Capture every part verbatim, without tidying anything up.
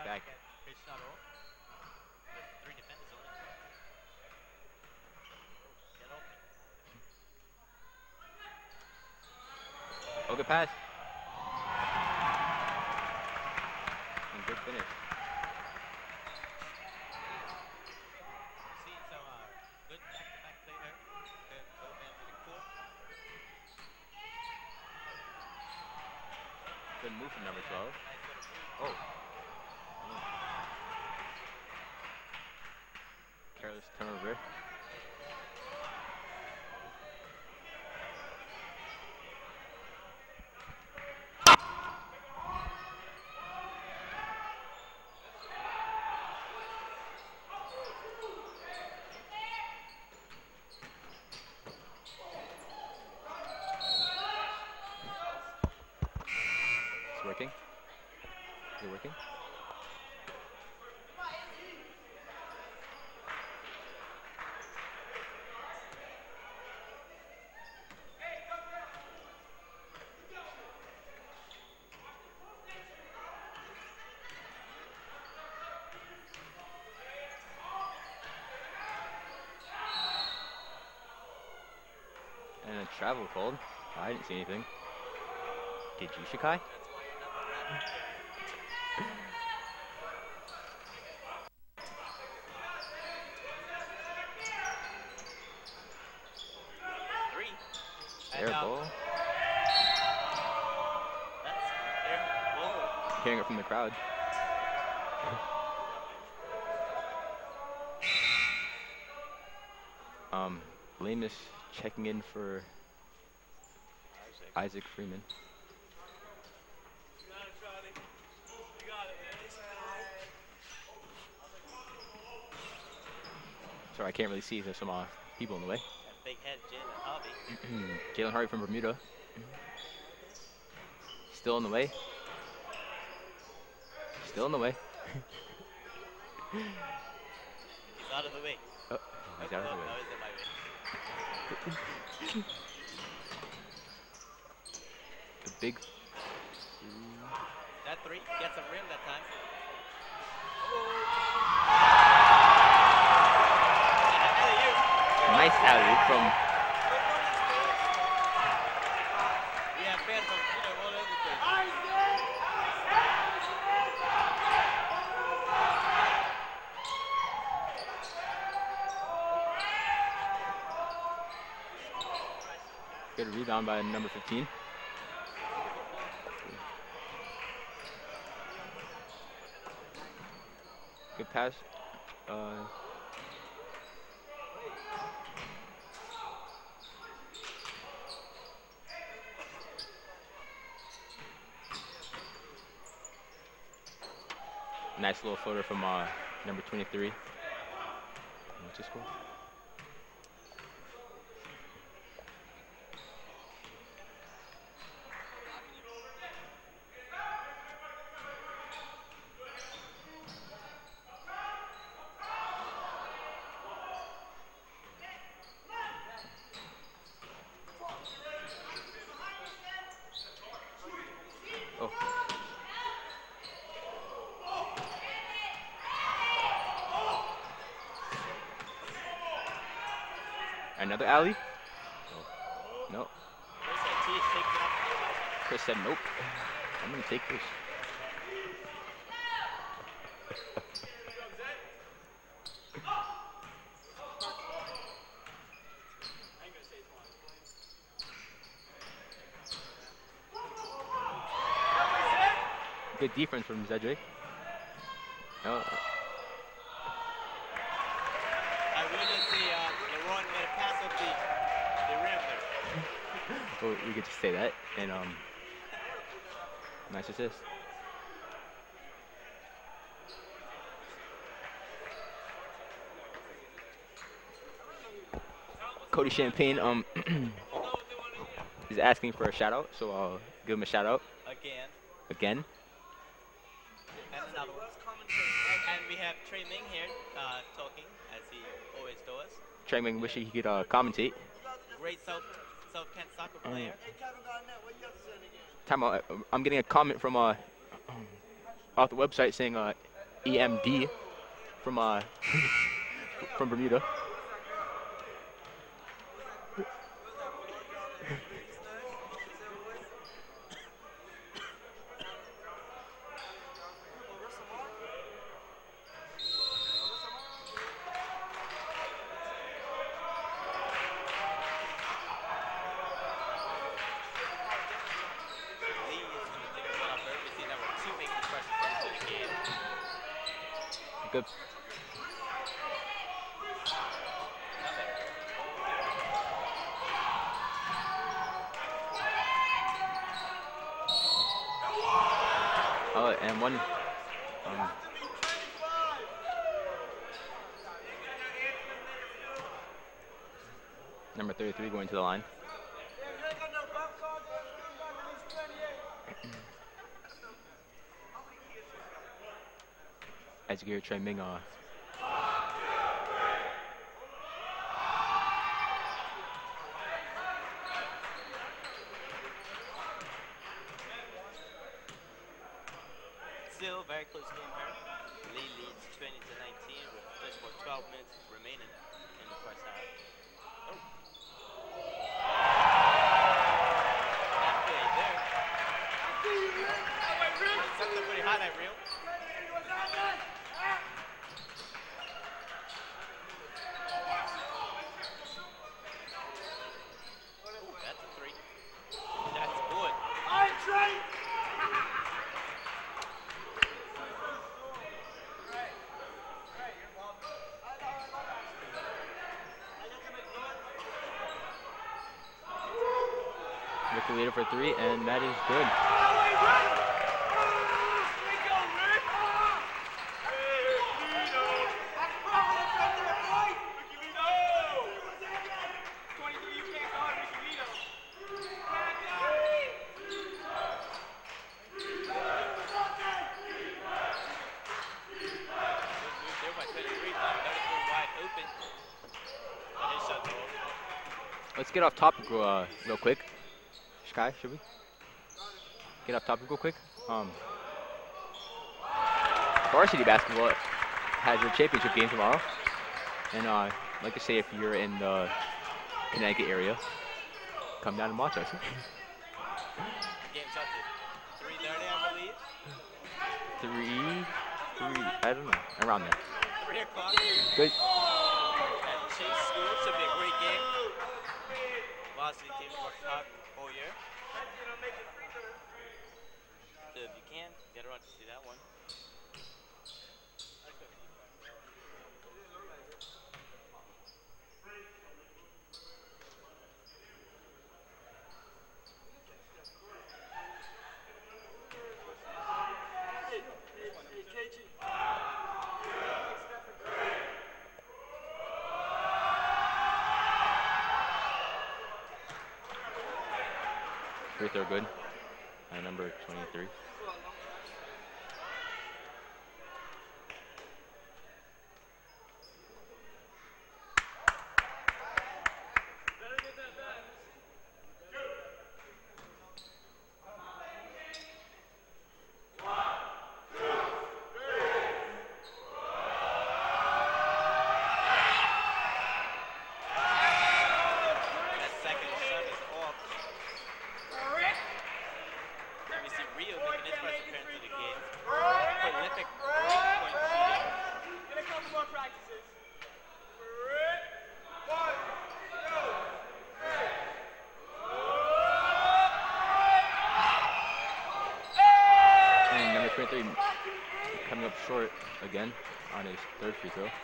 right back. Oh, good pass. And good finish. Good move from number twelve. Oh. Careless turnover. It's working. Is it working? And a travel called. I didn't see anything. Did you, Shikai? Air ball. Hearing it from the crowd. um, Lamus checking in for Isaac, Isaac Freeman. Sorry, I can't really see. There's some uh, people in the way. That big head, Jalen Harvey. Jalen Harvey from Bermuda. Still in the way. Still in the way. He's out of the way. Oh, he's out of the way. No, he's in my way. The big. That three gets a rim that time. Nice alley from. We have fans from, you know, all over the place. Good rebound by number fifteen. Good pass. Uh, nice little floater from uh, number twenty-three. What's your score? Another alley? Oh. No. Chris said nope. I'm gonna take this. Good defense from Zedric. No. Well, we could just say that, and um, nice assist. Cody Champagne um is asking for a shout out, so I'll give him a shout out. Again. Again. And another one. And we have Trey Ming here uh, talking, as he always does. Trey Ming wishing he could uh, commentate. Great South. South Kent soccer player. Time out. I'm getting a comment from uh off the website saying uh E M D from uh from Bermuda. Lee is going to take a jumper. We see number two make the first attempt of the game. Good. Oh, and one. Um, number thirty-three going to the line. Educator Trey Ming. Uh, Still very close game here. Lee leads twenty to nineteen with just about twelve minutes remaining in the first half. Oh. That play there. Something pretty highlight reel. Oh, that's a three. That's good. with the leader for three, and that is good. There by twenty-three, another three wide open. But his shot's off. Let's get off topic real, uh, real quick. Sky, should we? Get off topic real quick. Um, varsity basketball has their championship game tomorrow. And uh, I'd like to say if you're in the Connecticut area, come down and watch us. Game shot to three thirty, I believe. Three, three, I don't know, around there. three o'clock. Good. And Chase School should be a great game. Varsity teams worked hard all year. So if you can, get around to see that one. Free throw good. Uh, number twenty-three. That second shot is off. And we see Rio making his first appearance to the game. Prolific three-point shooting. And number twenty-three coming up short again on his third free throw.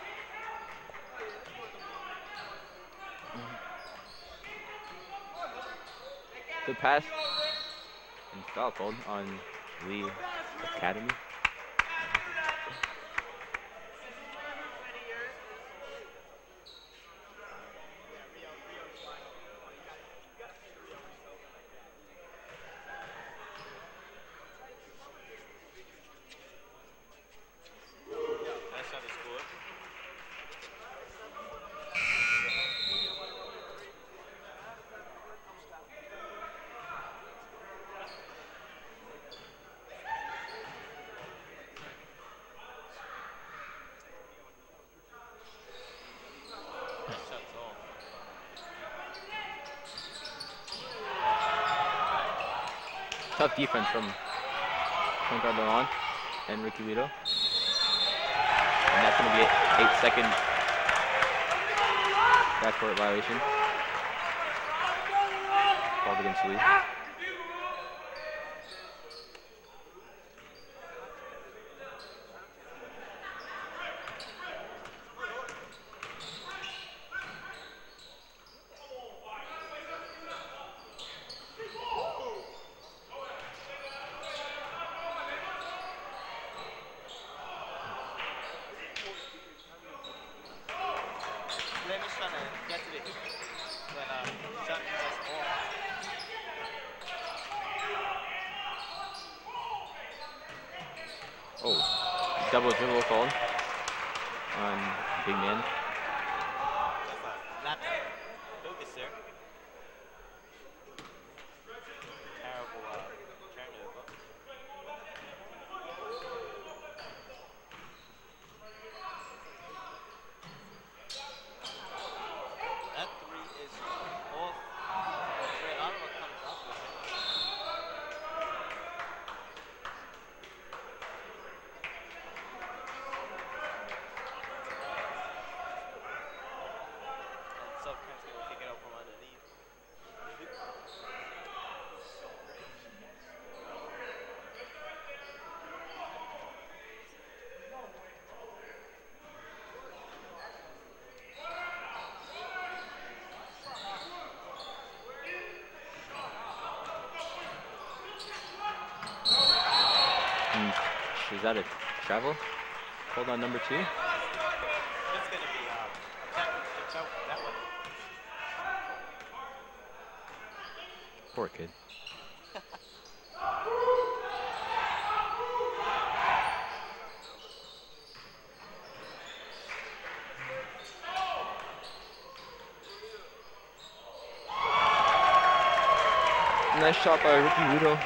Good pass and foul called on Lee Academy. That shot is good. Tough defense from point guard Laurent and Ricky Lito. And that's going to be an eight second backcourt violation. Called against Lee. Fleming's trying to get to the hoop, but uh, shot just off. Oh, double dribble called on big man. That's a lap focus there. Terrible uh, turnover. That three is off. Trey Oliver comes up with it. And Subcam's gonna pick it up from underneath. And she's out of travel. Hold on, number two. It's gonna be uh, attack the choke that one. Poor kid. Nice shot by Ricky Rudo.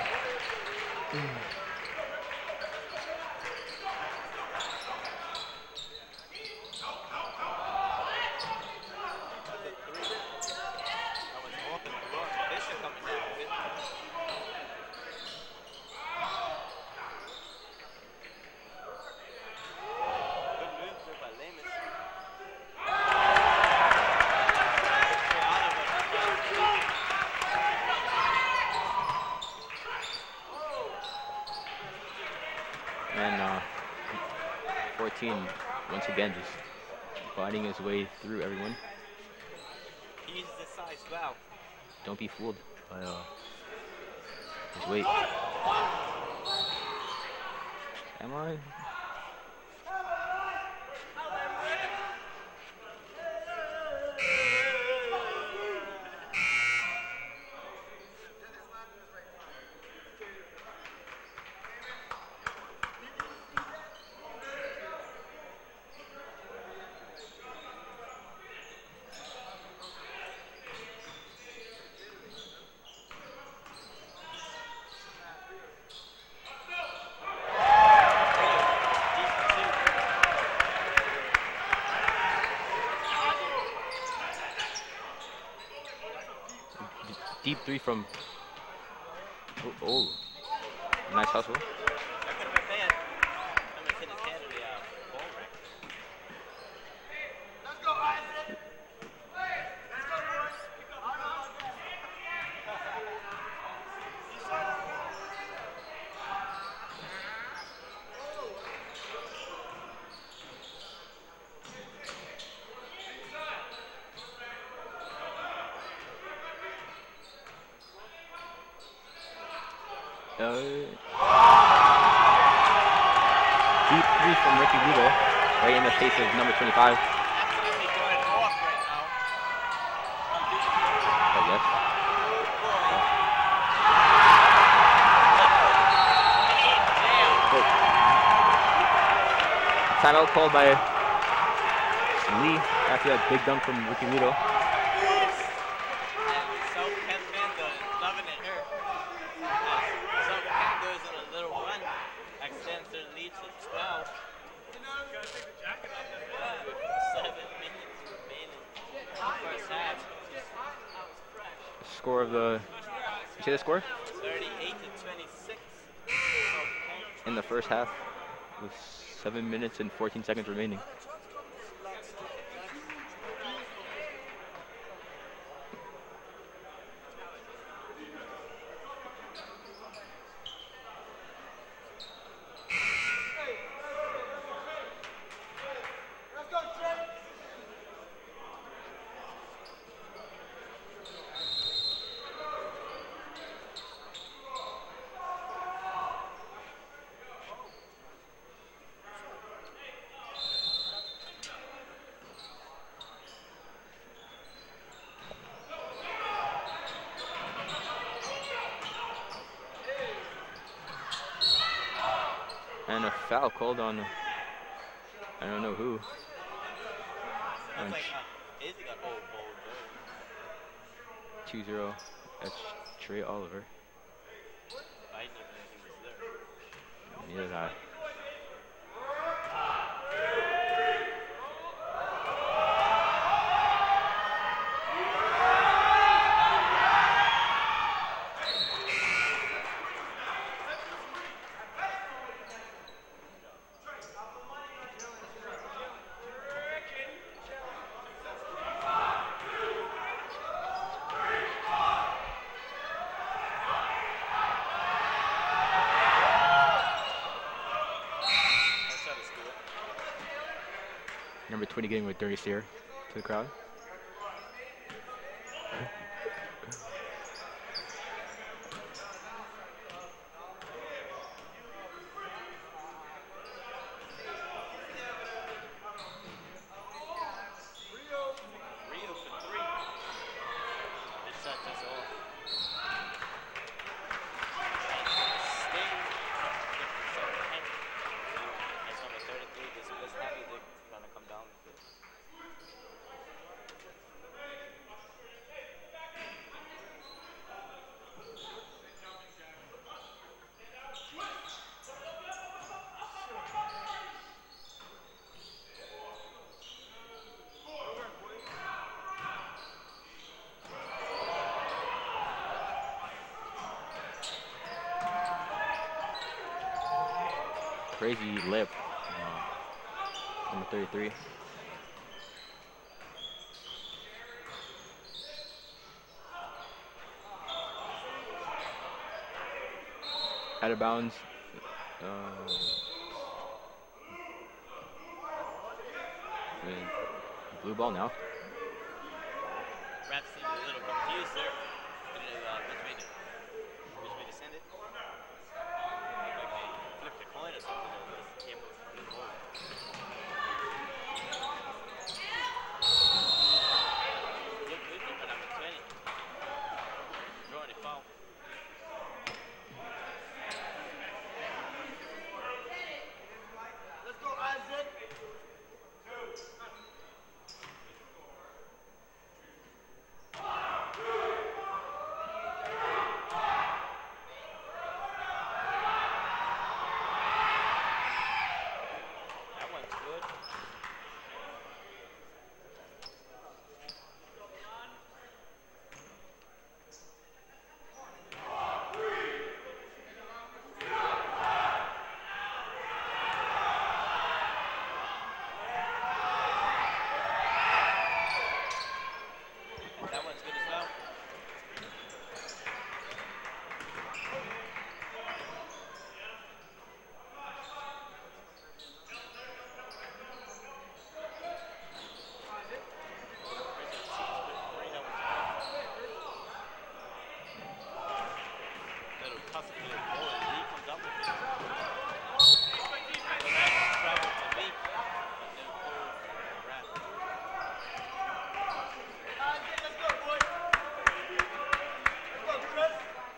And uh, fourteen, once again, just fighting his way through everyone. He's the size well. Don't be fooled by uh, his weight. Am I? Deep three from. Oh, oh. Nice hustle. That could have been bad. I'm gonna hit his head in the uh, ball rack. Let's go, Isaac! Let's go, boys! Uh, deep three from Ricky Rudo, right in the face of number twenty-five. Absolutely going off right now. I guess. Oh. Timeout called by Lee after that big dunk from Ricky Rudo. Score of the, you say the score? thirty-eight to twenty-six. in the first half with seven minutes and fourteen seconds remaining. And a foul called on, I don't know who. That's like, uh, Izzy got old bold two zero. That's Trey Oliver. I didn't even know he was there. Neither did I. Number twenty getting with dirty stare to the crowd. Rio for three. This shot just off. Sting. That's number thirty-three. This West Happy, they're trying to come down with this. Crazy lip. Uh, number thirty-three. Out of bounds. Uh, and blue ball now. Rap seemed a little confused there. Didn't know uh, which way to which way to send it. Like they flipped a coin or something. Or this came with blue ball. Good movement by number twenty. Drawing a foul. Let's go, Isaac. That one's good. That one's good as well. Little toss it to the ball and Lee comes up with it. So that's trouble to me. No goal for Rap. Isaac, let's go, boy. Let's go, Chris.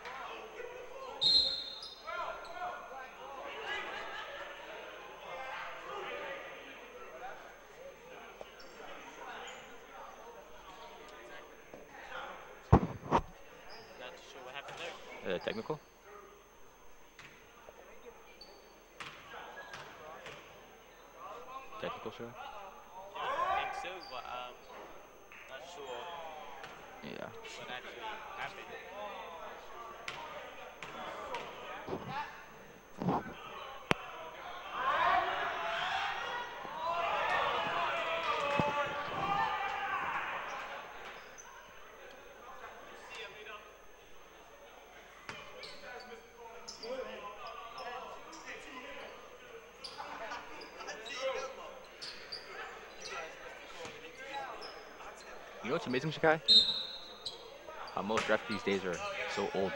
Not too sure what happened there. Uh, technical. Technical show. I think so, but um, not sure Yeah. what actually happened. You know what's amazing, Shikai? How most refs these days are so old.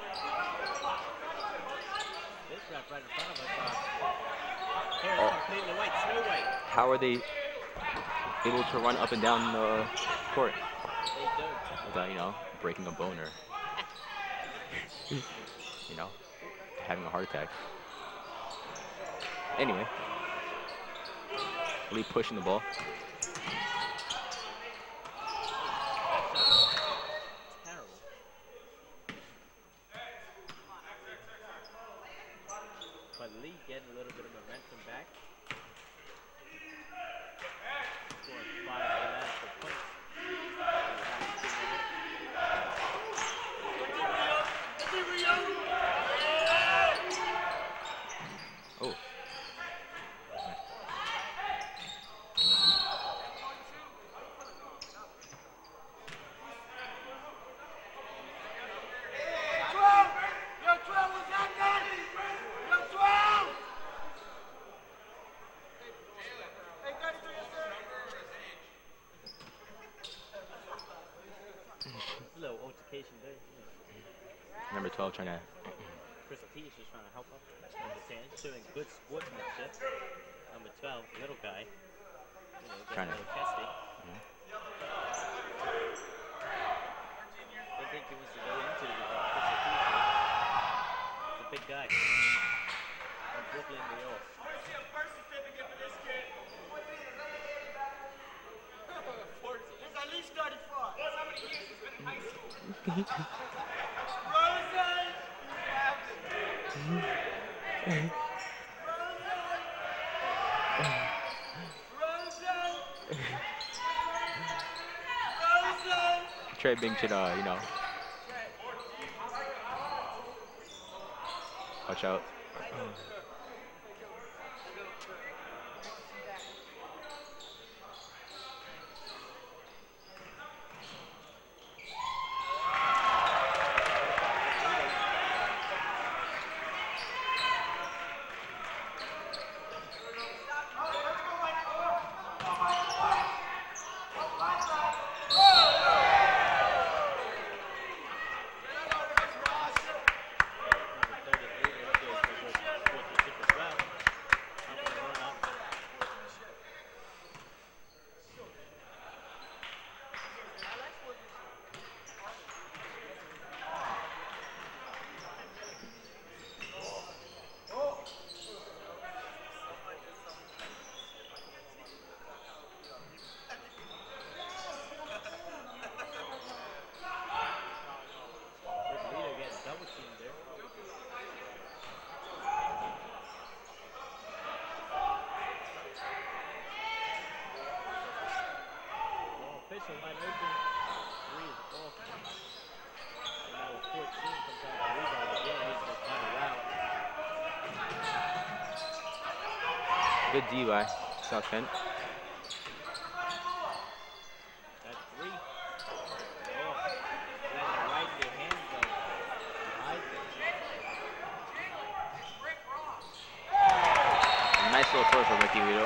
This ref right in front of us. Uh, hair is Oh. completely white, snow white. How are they able to run up and down the court They do. without, you know, breaking a bone or, you know, having a heart attack? Anyway, Lee pushing the ball. Terrible. But Lee getting a little bit of momentum back. Scoring five automatic points. Oh. twelve! Yo, twelve, what's happening? Yo, twelve! Hey, thirty-three, yes, sir. It's a little altercation there. You know. Number twelve trying to. Crystal T is just trying to help up. Understand? Showing good sportsmanship. Number twelve, little guy. You know, getting Trying a to- little testy. Mhm. They think he wants to go into the uh, Crystal T. He's a big guy. From Brooklyn, New York. He's at least thirty-five. Rosen! Rosen! Rosen! Trey Bing should, uh, you know. Watch out. Leader getting double teamed there. Well, official wide open. Three is off. And now fourteen comes out the rebound again. He's just kind of out. Good D by South Bend. That's three. Oh, landing right in the hands of Isaac. Nice little throw for Ricky Lito.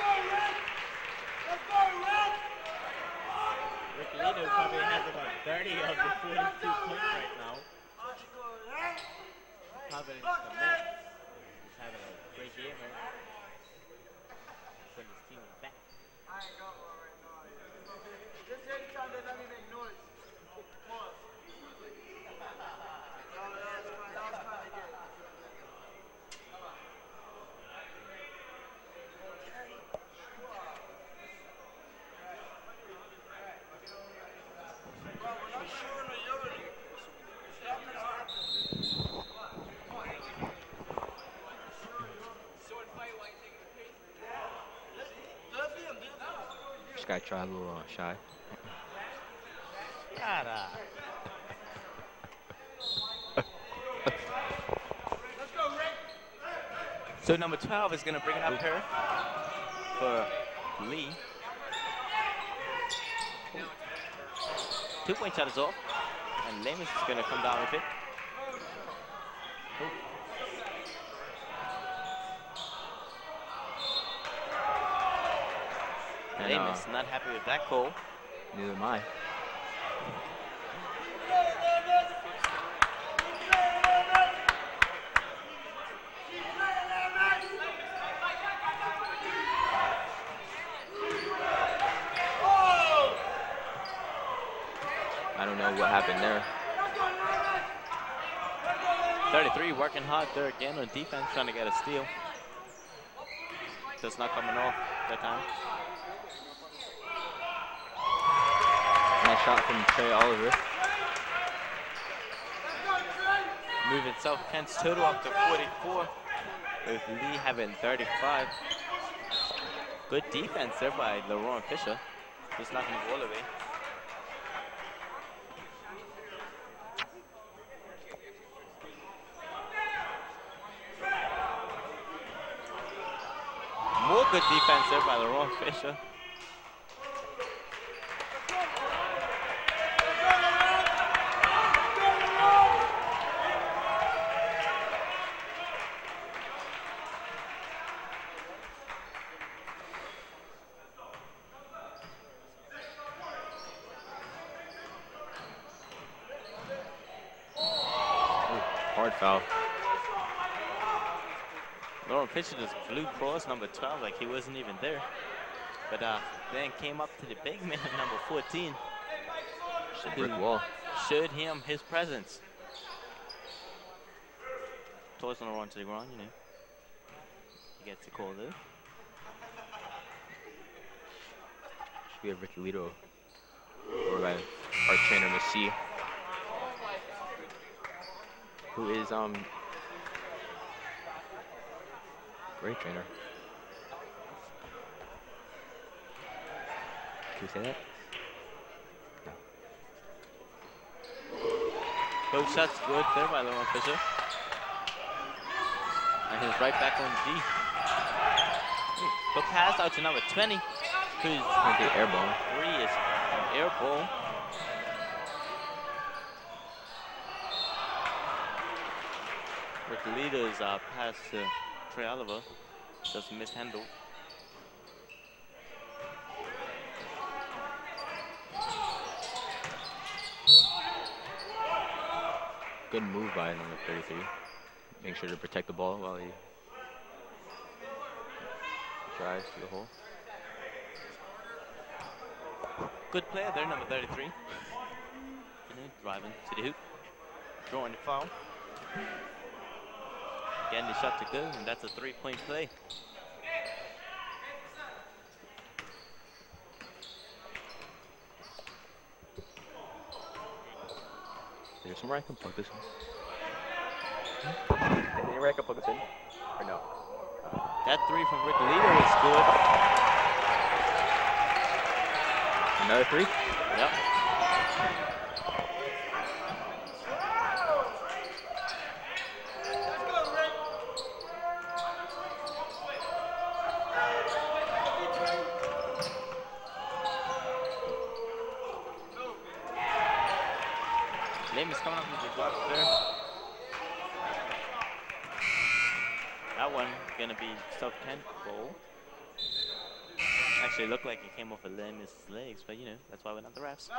Let's go, Rick! Ricky Lito probably has about thirty of the forty-two points right now. Let's go, Rick! Confidence to miss. He's having a great game here. Putting his team on his back. I ain't got one right now. Just anytime they let me make noise. Pause. That was kind of good. Well, we're not sure in the unity. Something happened. Duffy and Duffy. This guy tried a little uh, shy. Cara. Let's go, Rick. So number twelve is going to bring it up here for Lee. Two-point shot is off, and Lemus is going to come down with it. Oh. And, uh, Lemus not happy with that call. Neither am I. I don't know what happened there. thirty-three working hard there again on defense, trying to get a steal. Just not coming off that time. Nice shot from Trey Oliver. Moving South Kent's total up to forty-four, with Lee having thirty-five. Good defense there by LaRon Fisher. Just knocking the ball away. More good defense there by LaRon Fisher. Hard foul. LaRon Fisher just flew cross number twelve like he wasn't even there. But uh, then came up to the big man, number fourteen. It's a brick wall. Showed him his presence. Toss on the run to the ground, you know. He gets a call there. Should be a Ricky Lito. Or by our trainer, Miss C. Who is, um, great trainer. Can we say that? No. Both shots good there by LaRon Fisher. And he's right back on G. Good pass out to number twenty, who's Going to the air ball. three is an air ball. Rick Leader's uh, pass to Trey Oliver just mishandled. Good move by number thirty-three. Make sure to protect the ball while he drives to the hole. Good player there, number thirty-three. Driving to the hoop, drawing the foul. Again, the shot to go, and that's a three-point play. Is there somewhere I can plug this in? Is there anywhere I can plug this in? Or no? That three from Rick Leader is good. Another three? Yep. Lim is coming up with the block there. That one gonna be South Kent goal. Actually, it looked like it came off of Lim's legs, but you know, that's why we're not the refs.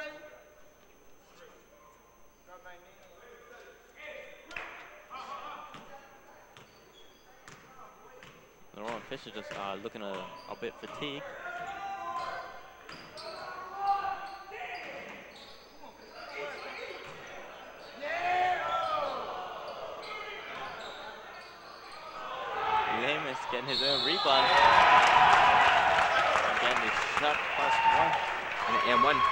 LaRon Fisher just uh, looking a, a bit fatigued. Lim is getting his own rebound. Again, the shot plus one. And, and one.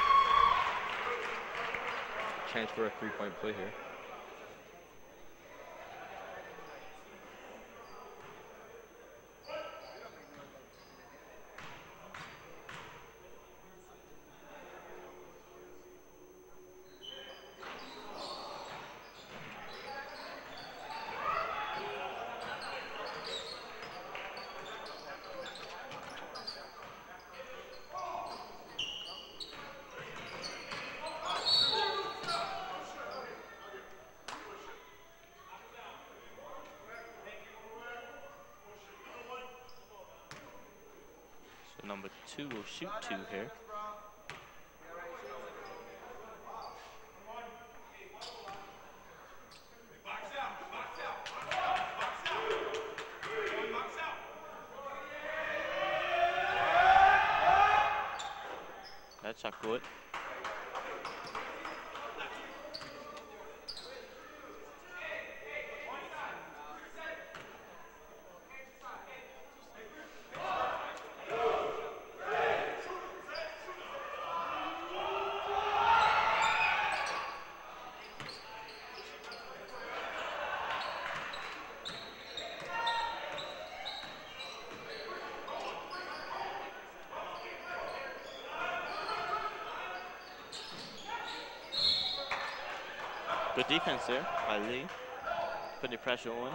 Chance for a three-point play here. Number two will shoot two here. shot good. Good defense there by Lee. Put the pressure on.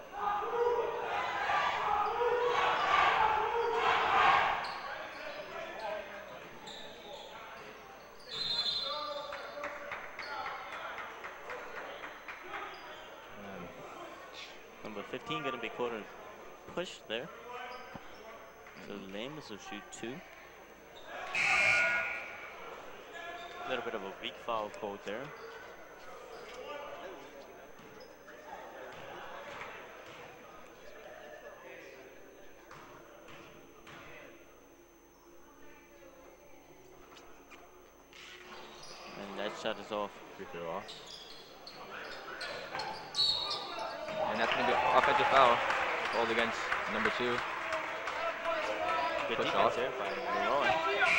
Um, number fifteen going to be quarter push there. So Lamus will shoot two. A little bit of a weak foul called there. Shot is off. Free throw off. And that's going to be an offensive foul called against number two. Good Push defense off. there by Leroy.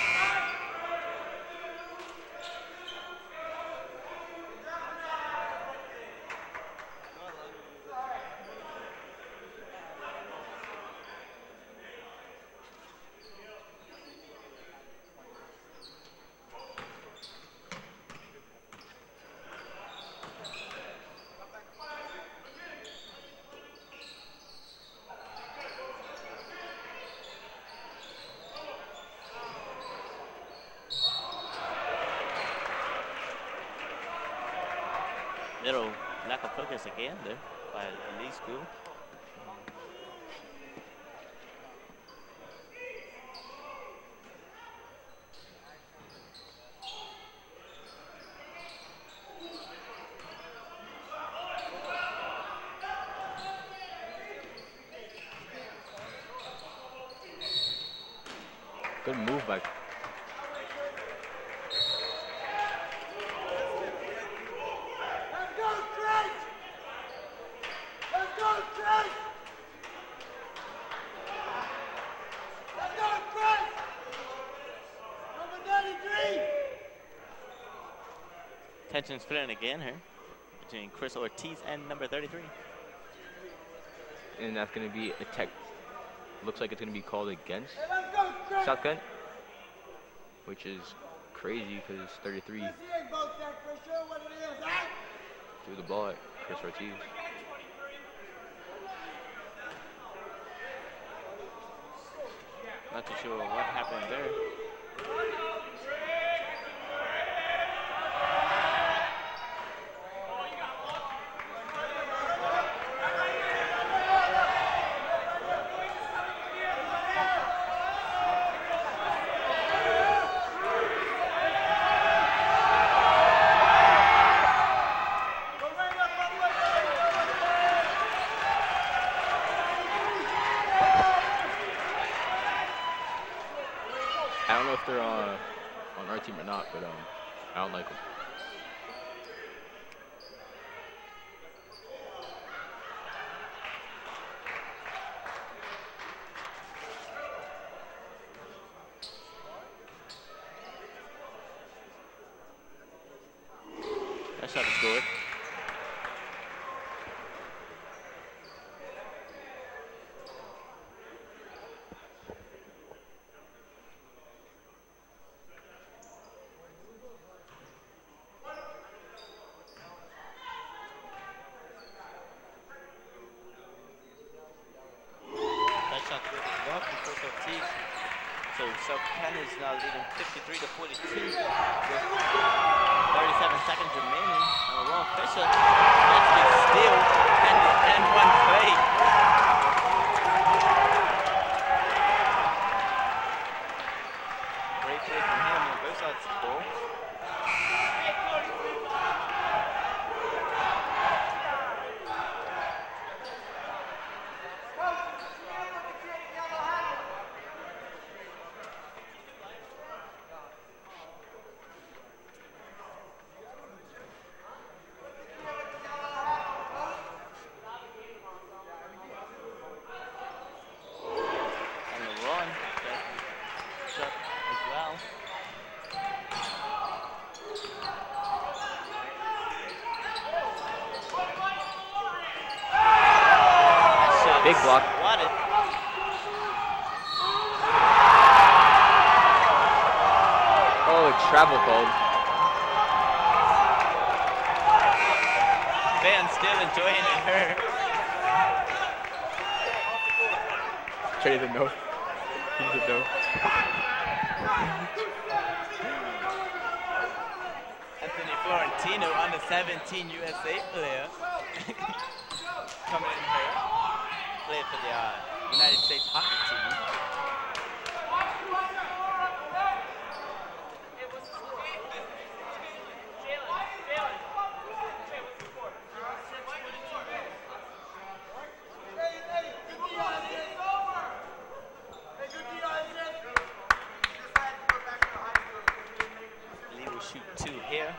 Little lack of focus again there by Lee School. Good move by Let's go, Trent! Let's go, Trent! Let's go, Trent! Number thirty-three! Tension splitting again here between Chris Ortiz and number thirty-three. and that's going to be a tech. Looks like it's going to be called against Hey, let's go, Trent! South Bend, which is crazy because thirty-three This ain't both that for sure what it is, huh? threw the ball at Chris Ortiz. Not too sure what happened there. I don't know if they're uh, on our team or not, but um, I don't like them. That shot is good. That shot good as well from Chris Ortiz. So South Penn is now leading fifty-three to forty-two with thirty-seven seconds remaining. And Ron Fisher gets the steal and the and one play. Great play from him on both sides of the ball. Big block. Wanted. Oh, travel called. Fans still enjoying it her. Trey doesn't know. He doesn't know. Anthony Florentino, under seventeen U S A player. Coming in here. Played for the uh, United States hockey team. Lee will shoot two here.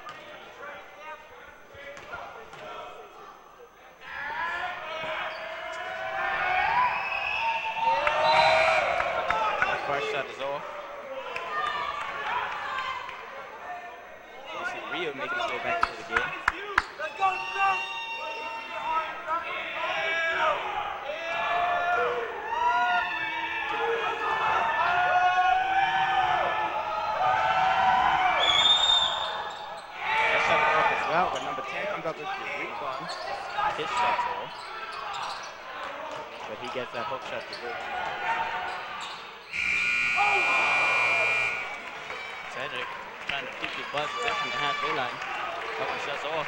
First shot is off. You see Rio making his way back into the game. That shot is off as well, but number ten comes up with the rebound. His shot's off. But he gets that hook shot to go. Cedric trying to keep the bus there from the halfway line. Couple shots off.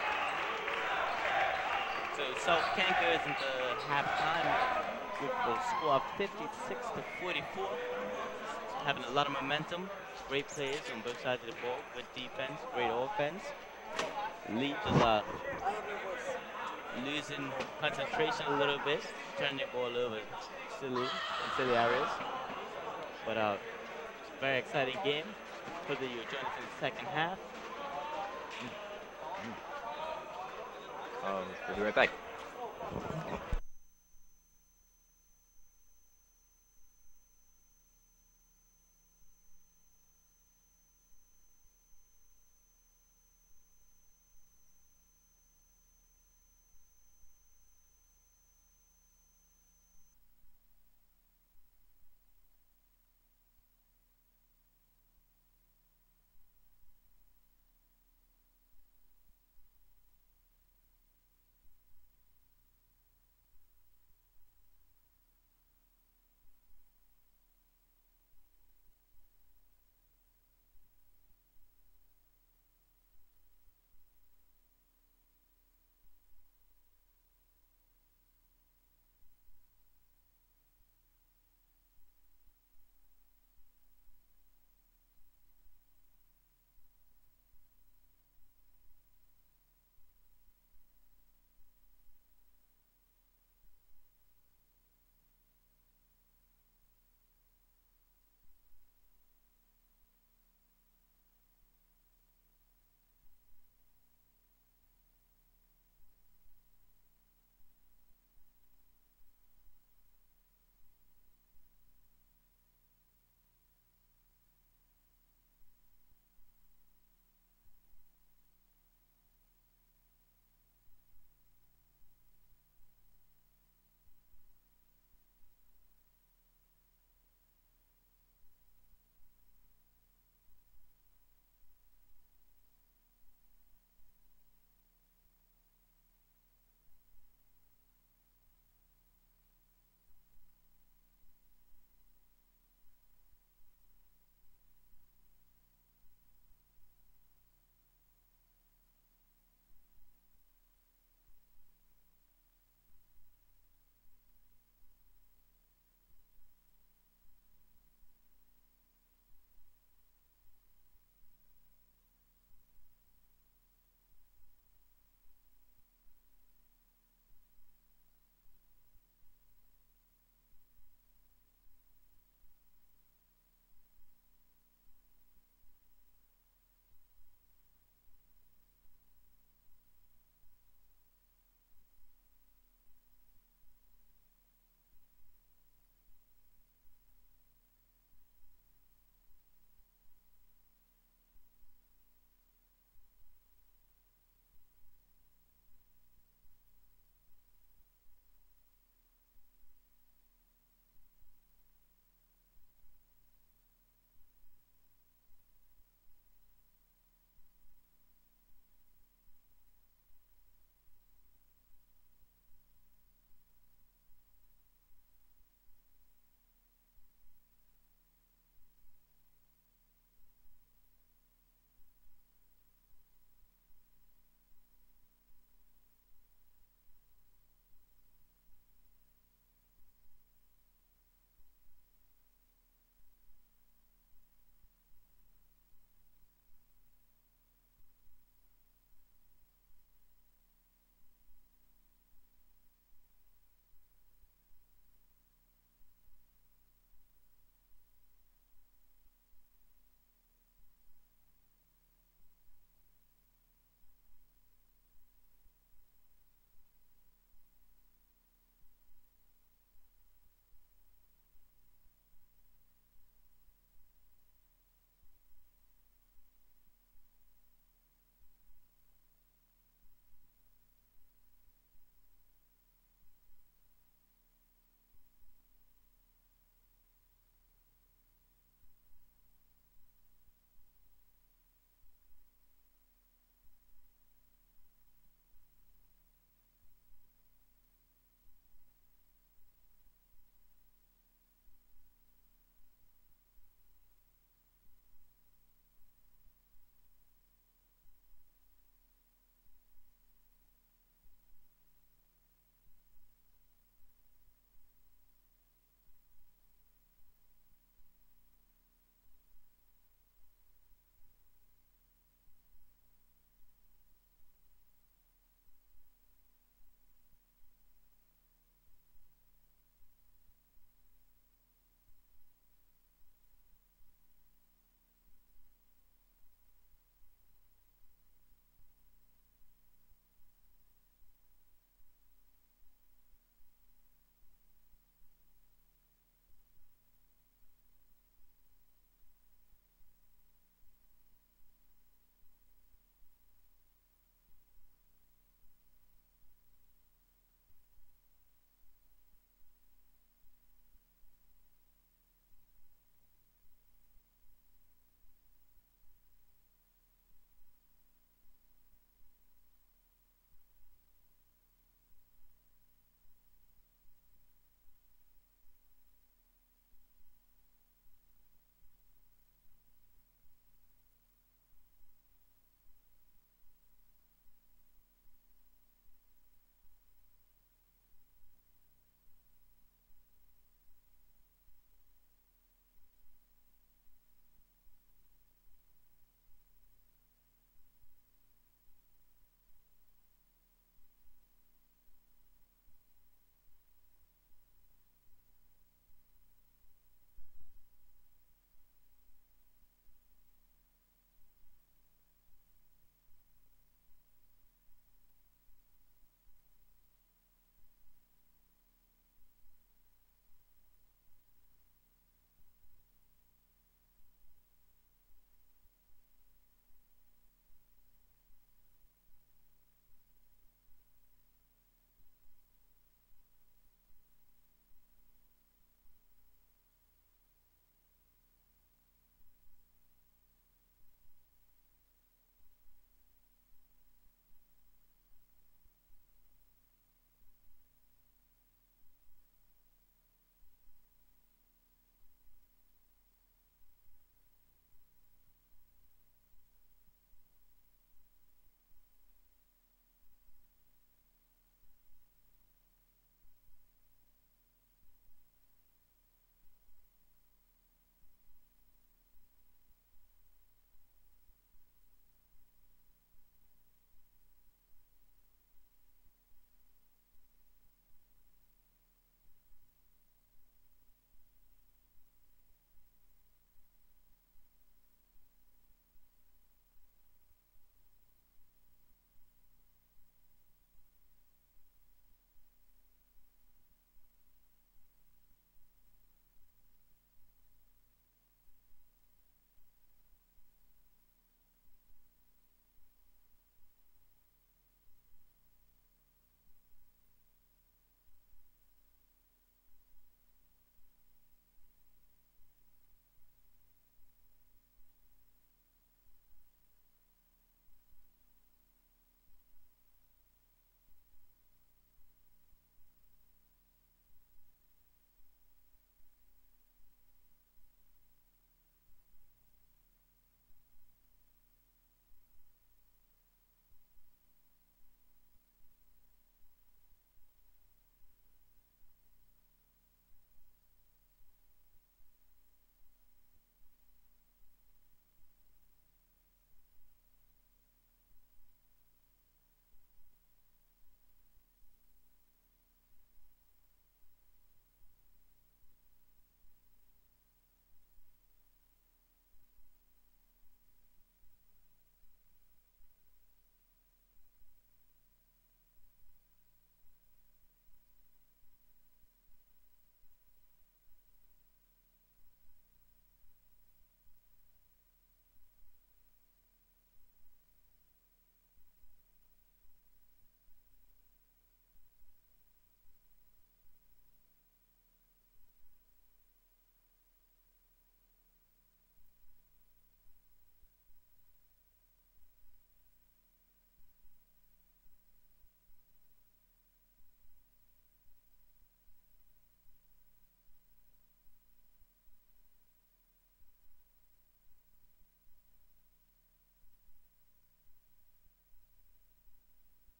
So South Kent goes into halftime with the score of fifty-six to forty-four. Having a lot of momentum. Great plays on both sides of the ball. Good defense, great offense. Lee just uh, losing concentration a little bit, turning the ball over silly in silly areas. But uh, very exciting game. Whether you join us in the second half. Um, we'll be right back.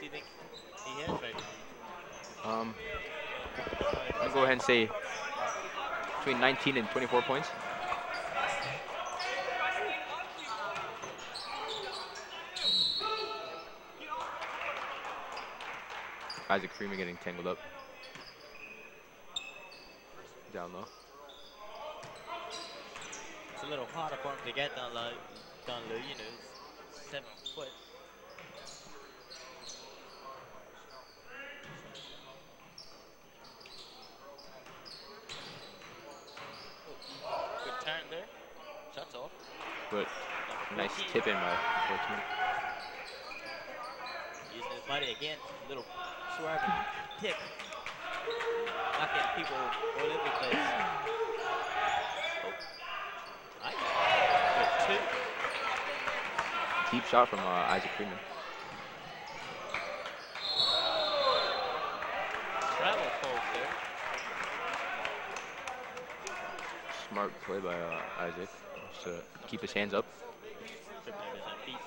do you think he has right now? Um, I'll go ahead and say between nineteen and twenty-four points. Isaac Freeman getting tangled up. Down low. It's a little harder for him to get down low, down low, you know, seven foot. Oh, good turn there. Shots off. But nice tip in by fourteen. Using his body again, little swerving tip. Knocking people all over the place. Oh. Nice. Good two. Deep shot from uh, Isaac Freeman. Travel falls there. Smart play by uh, Isaac. Just to keep his hands up. Tripping over his own feet.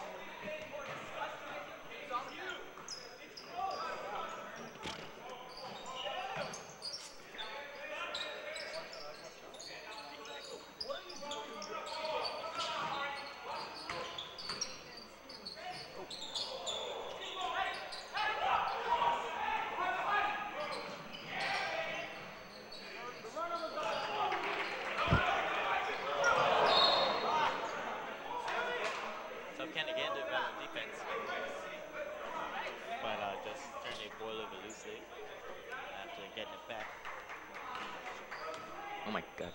Oh my god.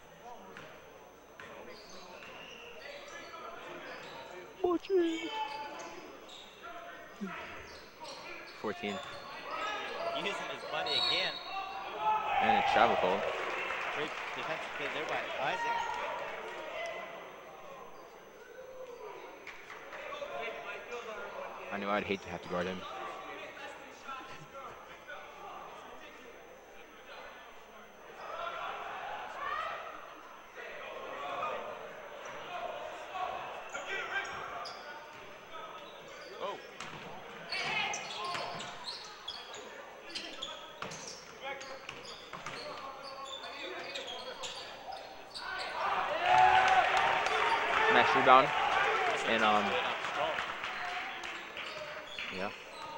fourteen. Using his body again. And a travel call. Great defensive play there by Isaac. I knew I'd hate to have to guard him. Nice rebound. And um yeah.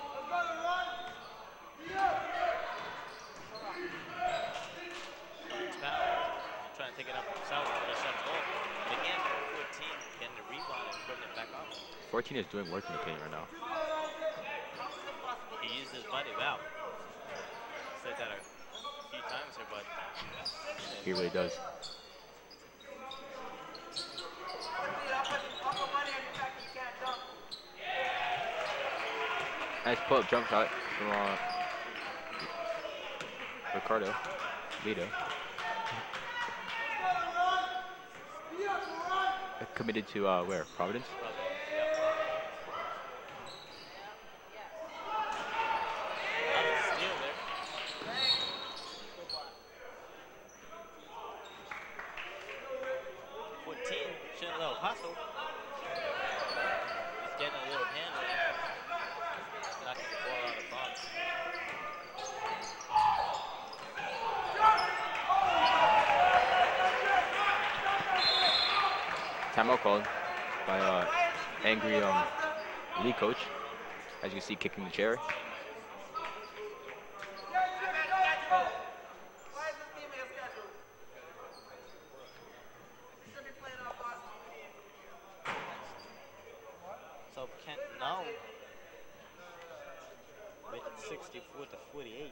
Trying to take it up himself, but it's shot goal. But again, fourteen getting the rebound and putting it back up. fourteen is doing work in the paint right now. He used his body well. Said that a few times here, but He really does. Nice pull-up jump shot from uh, Ricardo Lito. Committed to uh, where? Providence? steal there. fourteen, showing a little hustle. He's getting a little handle. Knocking the ball out of bounds. Timeout called by uh, angry um, Lee coach. As you can see, kicking the chair. So Kent now with sixty-four to forty-eight.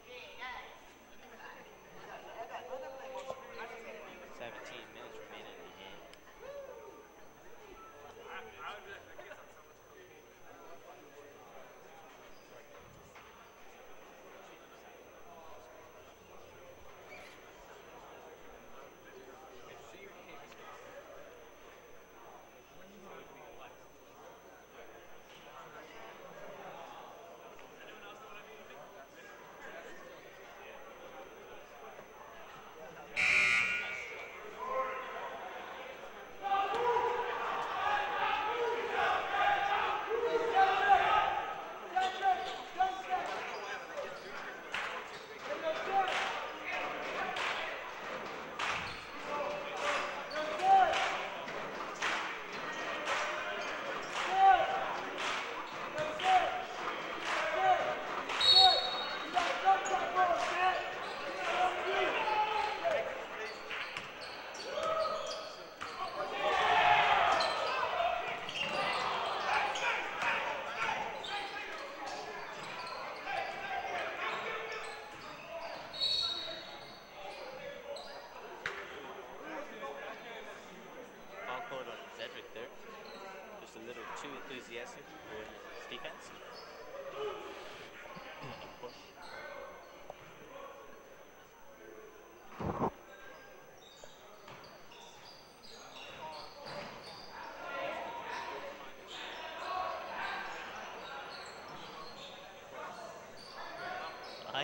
seventeen minutes remaining in the game.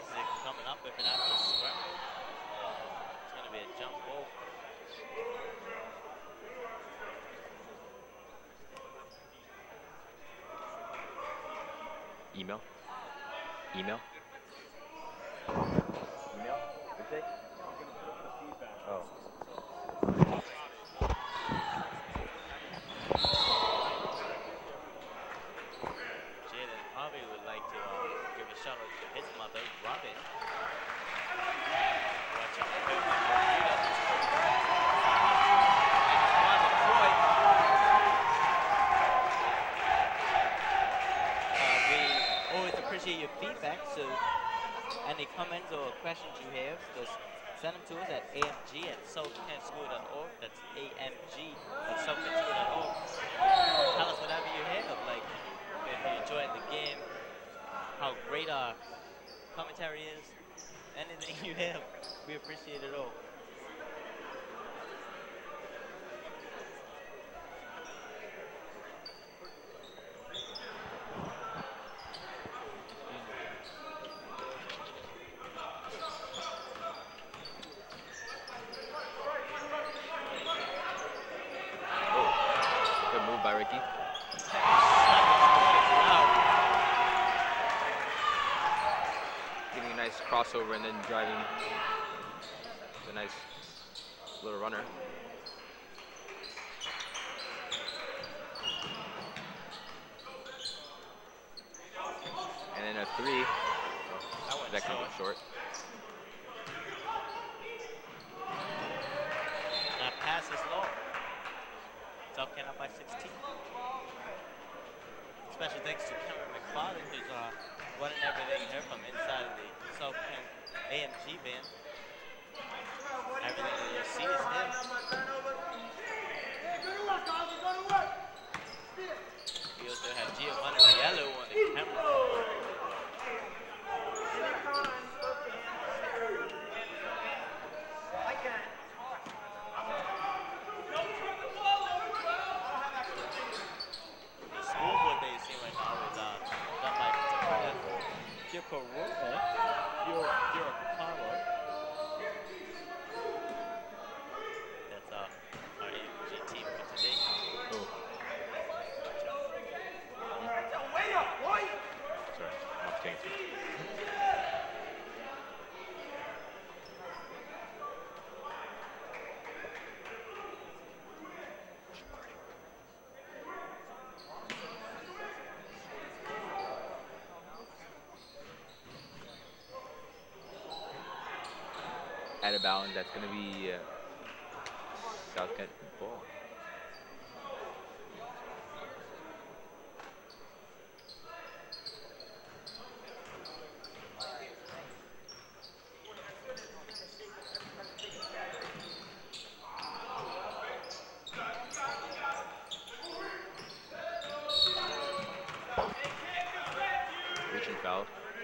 Isaac coming up with an after scrum. It's going to be a jump ball. Email. Email. Email. What'd you say? Oh. Jalen Harvey would like to uh, give a shout out to his mother, Robin. Watching the film. Appreciate your feedback, so any comments or questions you have, just send them to us at A M G at south kent school dot org. That's A M G at south kent school dot org. Tell us whatever you have, like if you enjoyed the game, how great our commentary is, anything you have, we appreciate it all. Crossover and then driving the nice little runner. And then a three. Oh, that comes up short. That pass is low. South Kent up by sixteen. Special thanks to Cameron McFarland, who's uh, running everything here from inside of the South Kent A M G band. Everything that you see is him. We also have Giovanni Riello on the camera. The scoreboard that you see right now is uh, done by Kiko Roa. Your, your power. That's uh, our A M G team for today. Oh. Sorry, I'm not taking it. Out of bounds, that's going to be uh, South Kent ball. Reaching foul.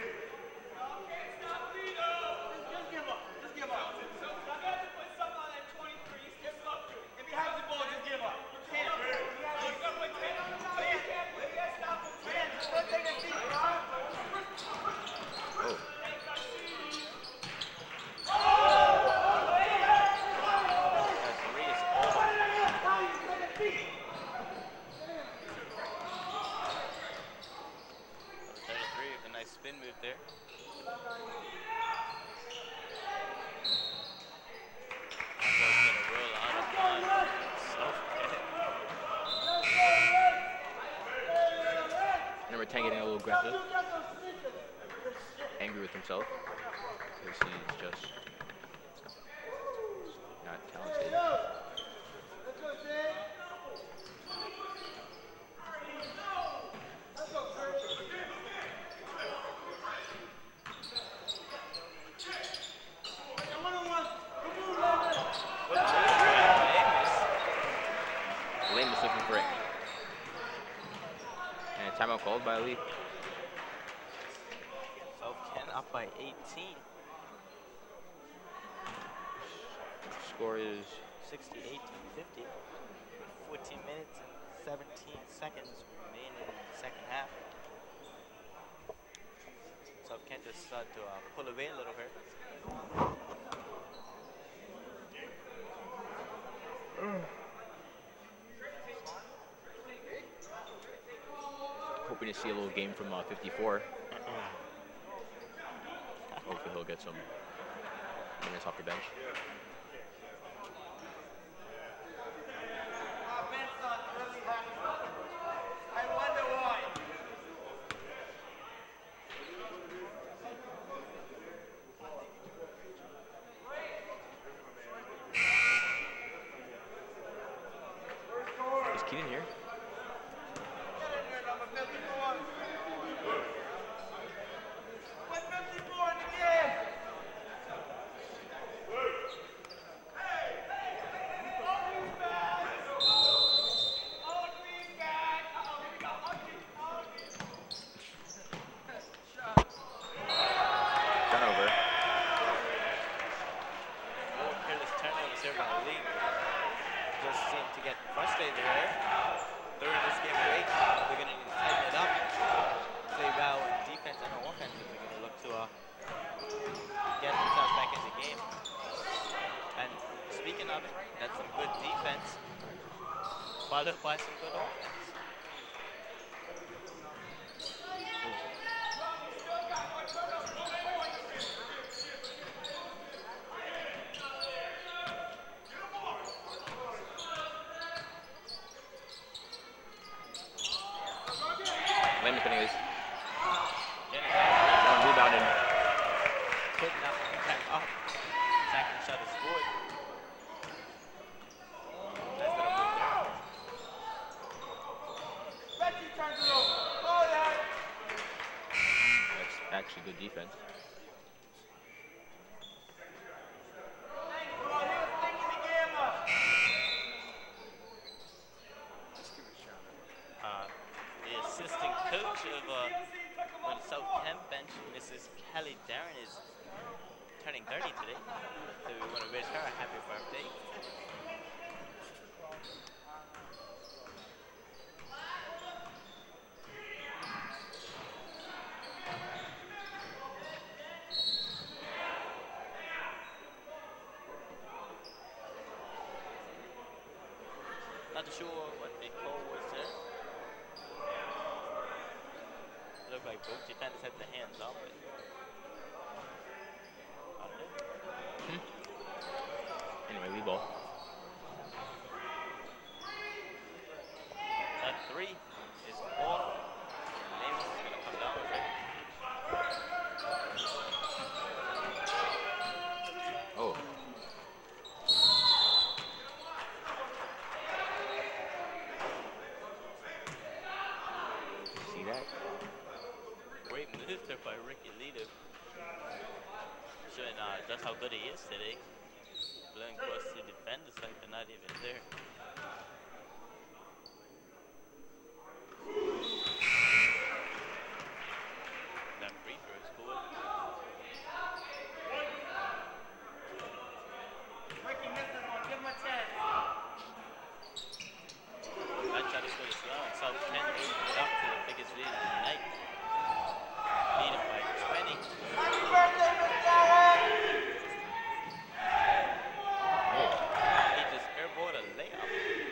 Spin move there. Gonna roll out of line. Number ten getting a little aggressive. Angry with himself. Because he's just not talented. Lame is looking for it. And a timeout called by Lee. South Kent up by eighteen. Score is sixty-eight to fifty. fourteen minutes and seventeen seconds remaining in the second half. South Kansas start to uh, pull away a little bit. Hoping to see a little game from uh, fifty-four. Hopefully he'll get some minutes off the bench. I wonder why. Is Keenan here? Turnover. Oh, careless turnovers here by the league. Just seem to get frustrated here. During this game late, they're going to need to tighten it up. Play well on defense and on offense if they're going to look to uh, get themselves back in the game. And speaking of it, that's some good defense followed by some good offense. Lemon Finigas. Yeah, One rebound and could not back up. Second shot is good. Nice little move there. Betty turns it over. Go there. that's actually good defense. Come on, he was thinking the game up. Uh, the assistant coach of uh, for the South Kent bench, Missus Kelly Darren, is turning thirty today. So we want to wish her a happy birthday. Not sure what the call was there. Looked like both defenders had their hands up. But I don't know. Anyway, lead ball. That three is off. Namath is going to come down with it. Oh. See that? Great move there by Ricky Lito. Showing uh, just how good he is today. Blowing across the defenders like they're not even there. That free throw is good. Ricky misses one. Give him a chance. That shot is good as well. And South Kent moved up to the biggest lead of the night. Leading by twenty. Happy birthday, Miss Darren. Oh. He just airballed a layup.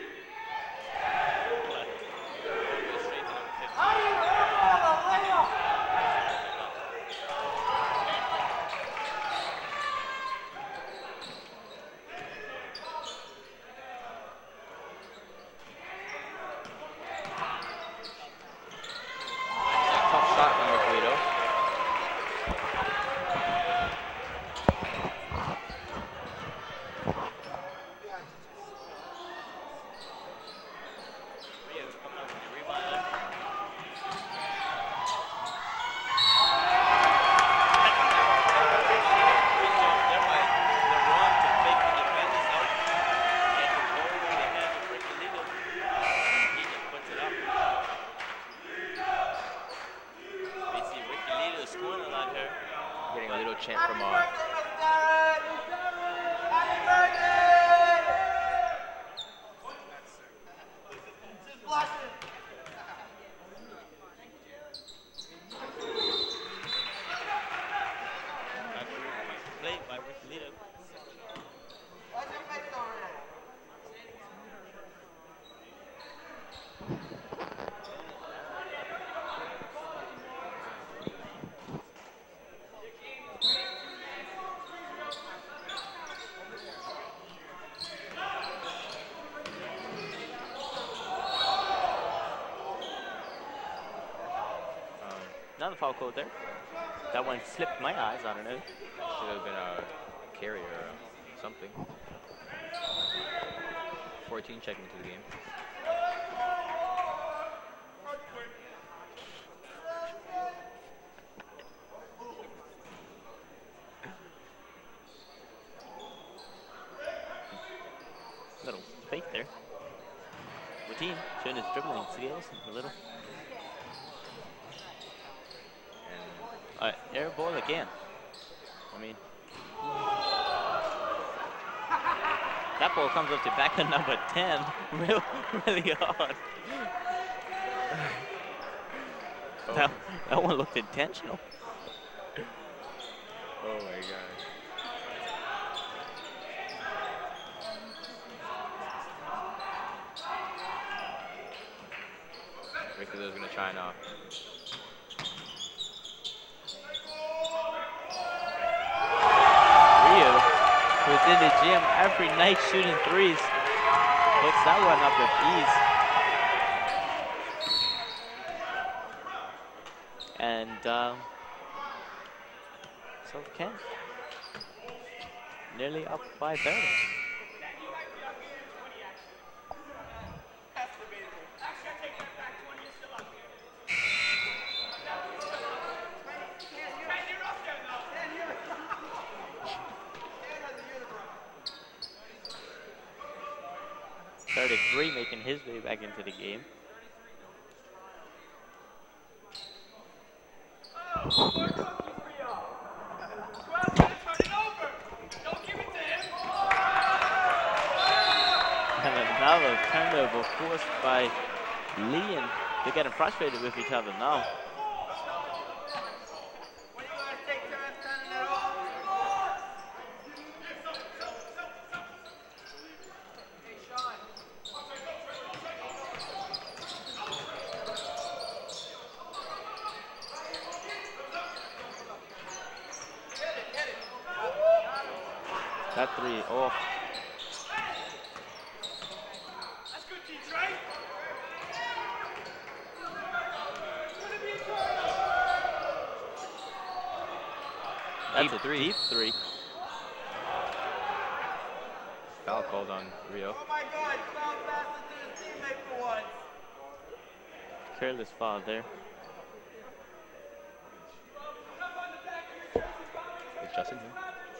But goes straight to number fifteen. How do you airball a layup? Tough shot from Ricolito. Rios coming up with the rebound there. Good job there by LeBron to fake the defenders out. Get the ball where they had with Ricky Lito. He just puts it up. We see Ricky Lito scoring a lot here. Getting a little chant Happy from uh, birthday, Miss Darren. Happy birthday. She's blushing. play by Rick Lito. Watch your face over there. Um, another foul call there. That one slipped my eyes, I don't know. Should have been a carry or uh, something. fourteen checking into the game. Little fake there. Routine showing his dribbling skills a little. And Uh, air ball again. I mean, that ball comes up to back on number ten. Real, really hard. oh, That, that one looked intentional. oh my god. Ricky is gonna try and uh, Rio was in the gym every night shooting threes. Puts that one up with ease. And um, so Ken nearly up by thirty. thirty-three making his way back into the game. And another turnover forced by Lee, and they're getting frustrated with each other now. What are you gonna take turns turning it off? Hey, Sean. That three off. That's good, T-Trey. That's Deep a three. deep three. Foul called on Rio. Oh my God, foul pass to his teammate for once. Careless foul there. Is Justin here?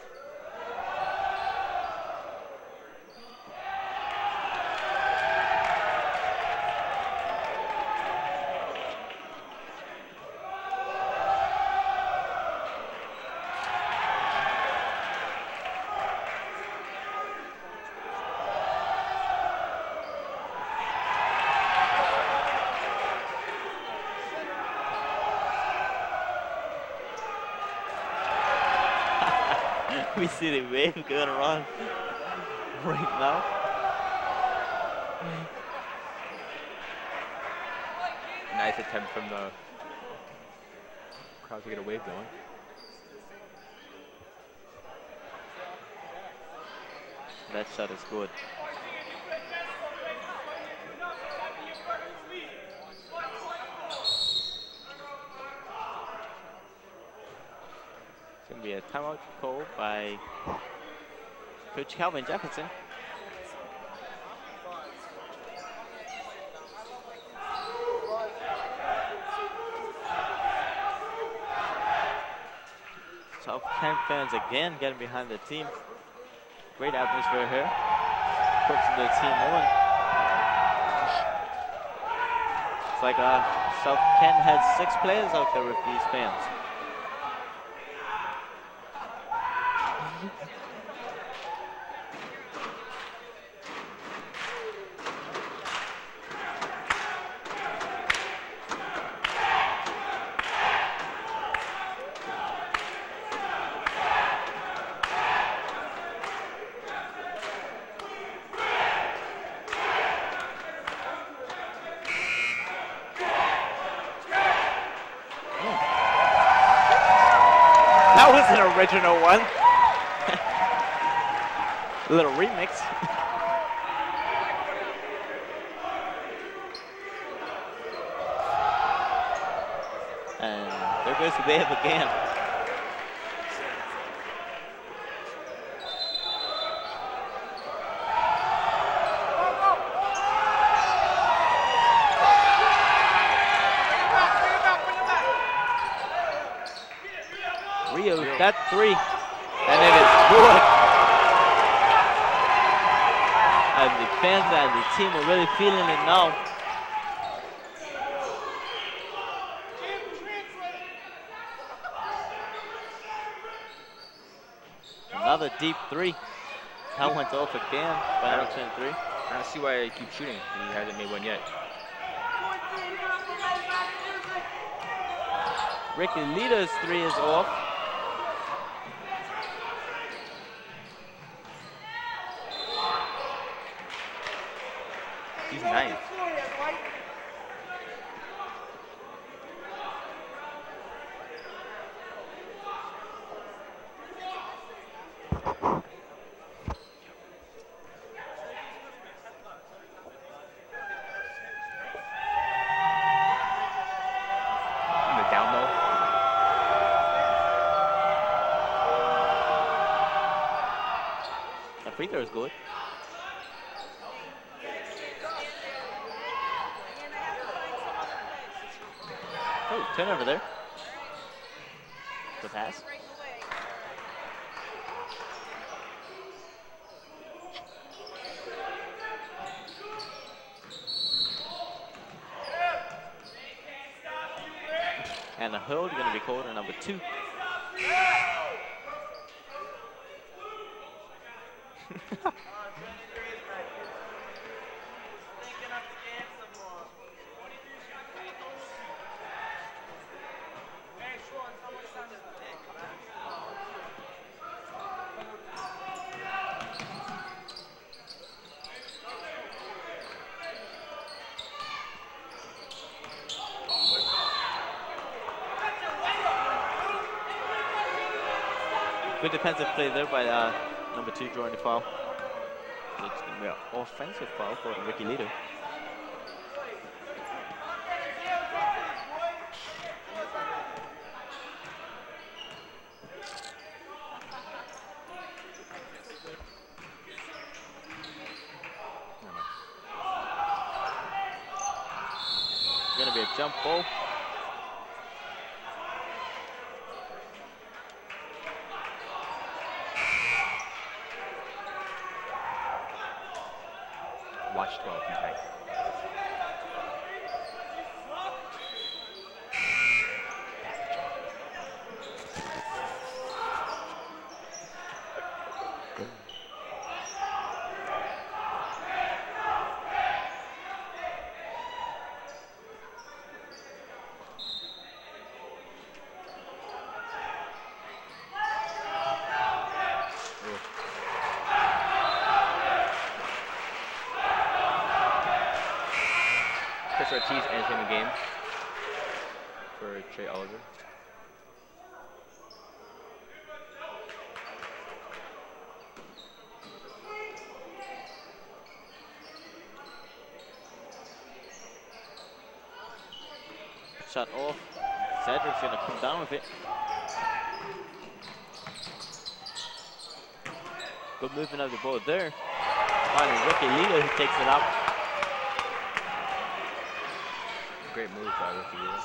We see the wave going around right now. Nice attempt from the crowd to get a wave going. That shot is good. It's going to be a timeout call by Coach Calvin Jefferson. South Kent fans again getting behind the team. Great atmosphere here. Puts the team on. It's like uh, South Kent had six players out there with these fans. original one. Little remix. And there goes the wave again. Rio, that three, and it is good. And the fans and the team are really feeling it now. Another deep three. That went off again. Final ten three. I don't see why he keeps shooting. He hasn't made one yet. Ricky Lita's three is off. He's nice. Free throw is good. Oh, turnover there. Good pass. And a hold going to be called on number two. Good defensive play there by uh, number two drawing the foul. So it's going to be an offensive foul for Ricky Lito. Going to be a jump ball. Watch twelve, he's nice. Chris Ortiz entering the game for Trey Oliver. Shot off. Cedric's gonna come down with it. Good movement of the ball there. Finally, Ricky Lito who takes it out. Great move by Ricky Lito.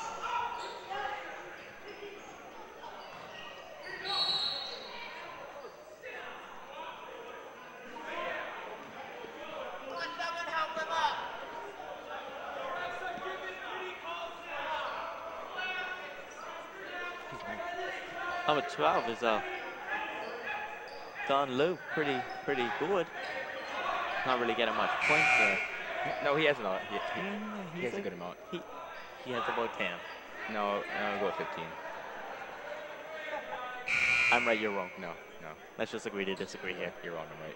Number twelve is uh, Don Lou, pretty pretty good. Not really getting much points there. No, he has a lot. He, he, Mm, he he's has a like- good amount. He he has about ten. No, I'll go with fifteen. I'm right, you're wrong. No, no, Let's just agree to disagree here. you're wrong. I'm right.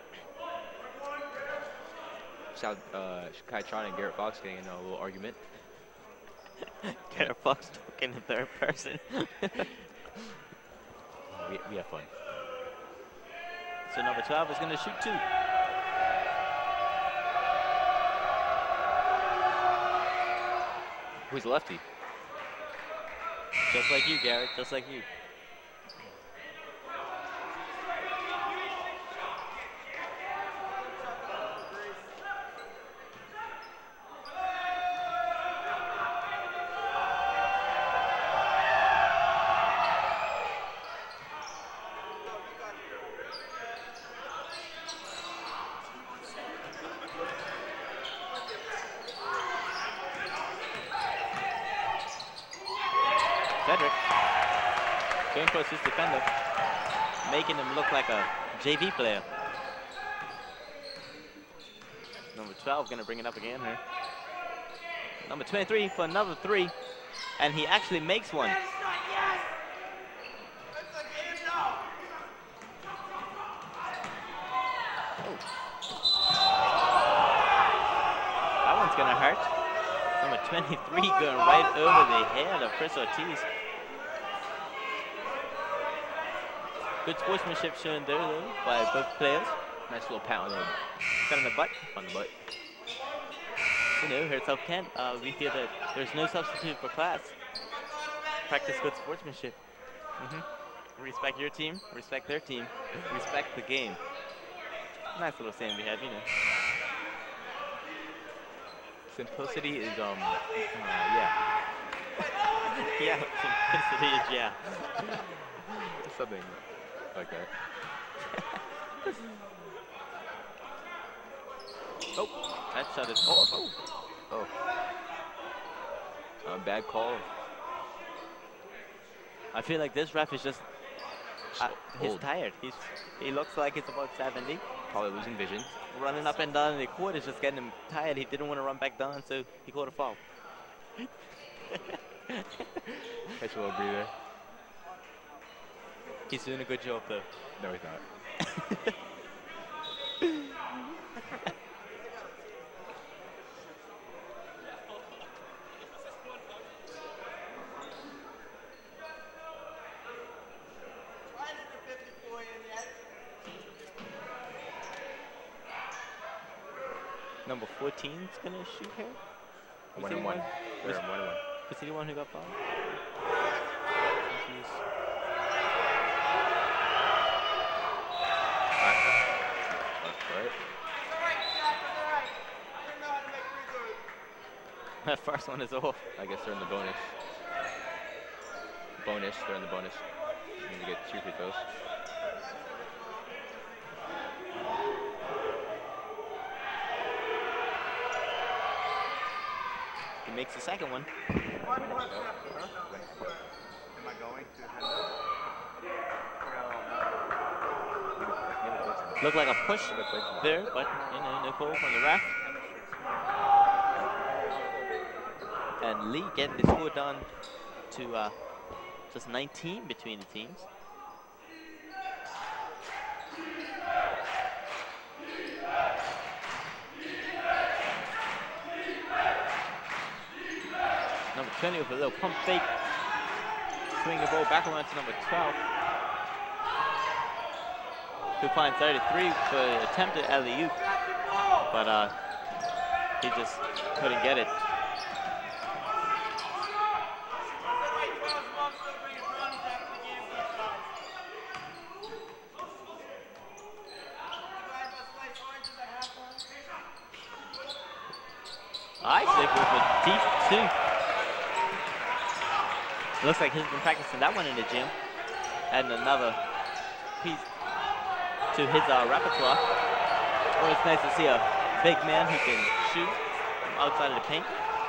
South, uh, Kai Tron and Garrett Fox getting in a little argument. Garrett Fox talking in third person. We, we have fun. So number twelve is going to shoot two. Who's the lefty? Just like you, Garrett, just like you. Cedric going towards his defender, making him look like a J V player. Number twelve gonna bring it up again here. Number twenty-three for another three, and he actually makes one. Oh. That one's gonna hurt. Number twenty-three going right over the head of Chris Ortiz. Good sportsmanship shown there, though, by both players. Nice little pat on the, Got in the butt. on the butt. You know, here at South Kent, uh, we feel that there's no substitute for class. Practice good sportsmanship. Mm-hmm. Respect your team, respect their team, respect the game. Nice little saying we have, you know. Simplicity is, um, uh, yeah. Yeah, simplicity is yeah. Something like that. Oh, that shot is, oh, oh. Oh. Uh, bad call. I feel like this ref is just, uh, he's Old. tired. He's, he looks like he's about seventy. Probably losing vision. Running up and down in the court is just getting him tired. He didn't want to run back down, so he caught a foul. Catch a little breather. He's doing a good job, though. No, he's not. Number fourteen's gonna shoot here. Was One he and the one. one- They're Was, one and one. was he the one who got fouled? Confused. Alright. That first one is off. I guess they're in the bonus. Bonus. They're in the bonus. Need to get two free throws. He makes the second one. Am I going to Looked like a push there, but you know, no call from the ref. And Lee getting the score down to uh, just nineteen between the teams. Number twenty with a little pump fake. Swing the ball back around to number twelve. Who finds thirty-three for an attempted alley-oop. But uh, he just couldn't get it. Isaac with a deep two. Looks like he's been practicing that one in the gym. Adding another piece to his uh, repertoire. Always nice to see a big man who can shoot from outside of the paint.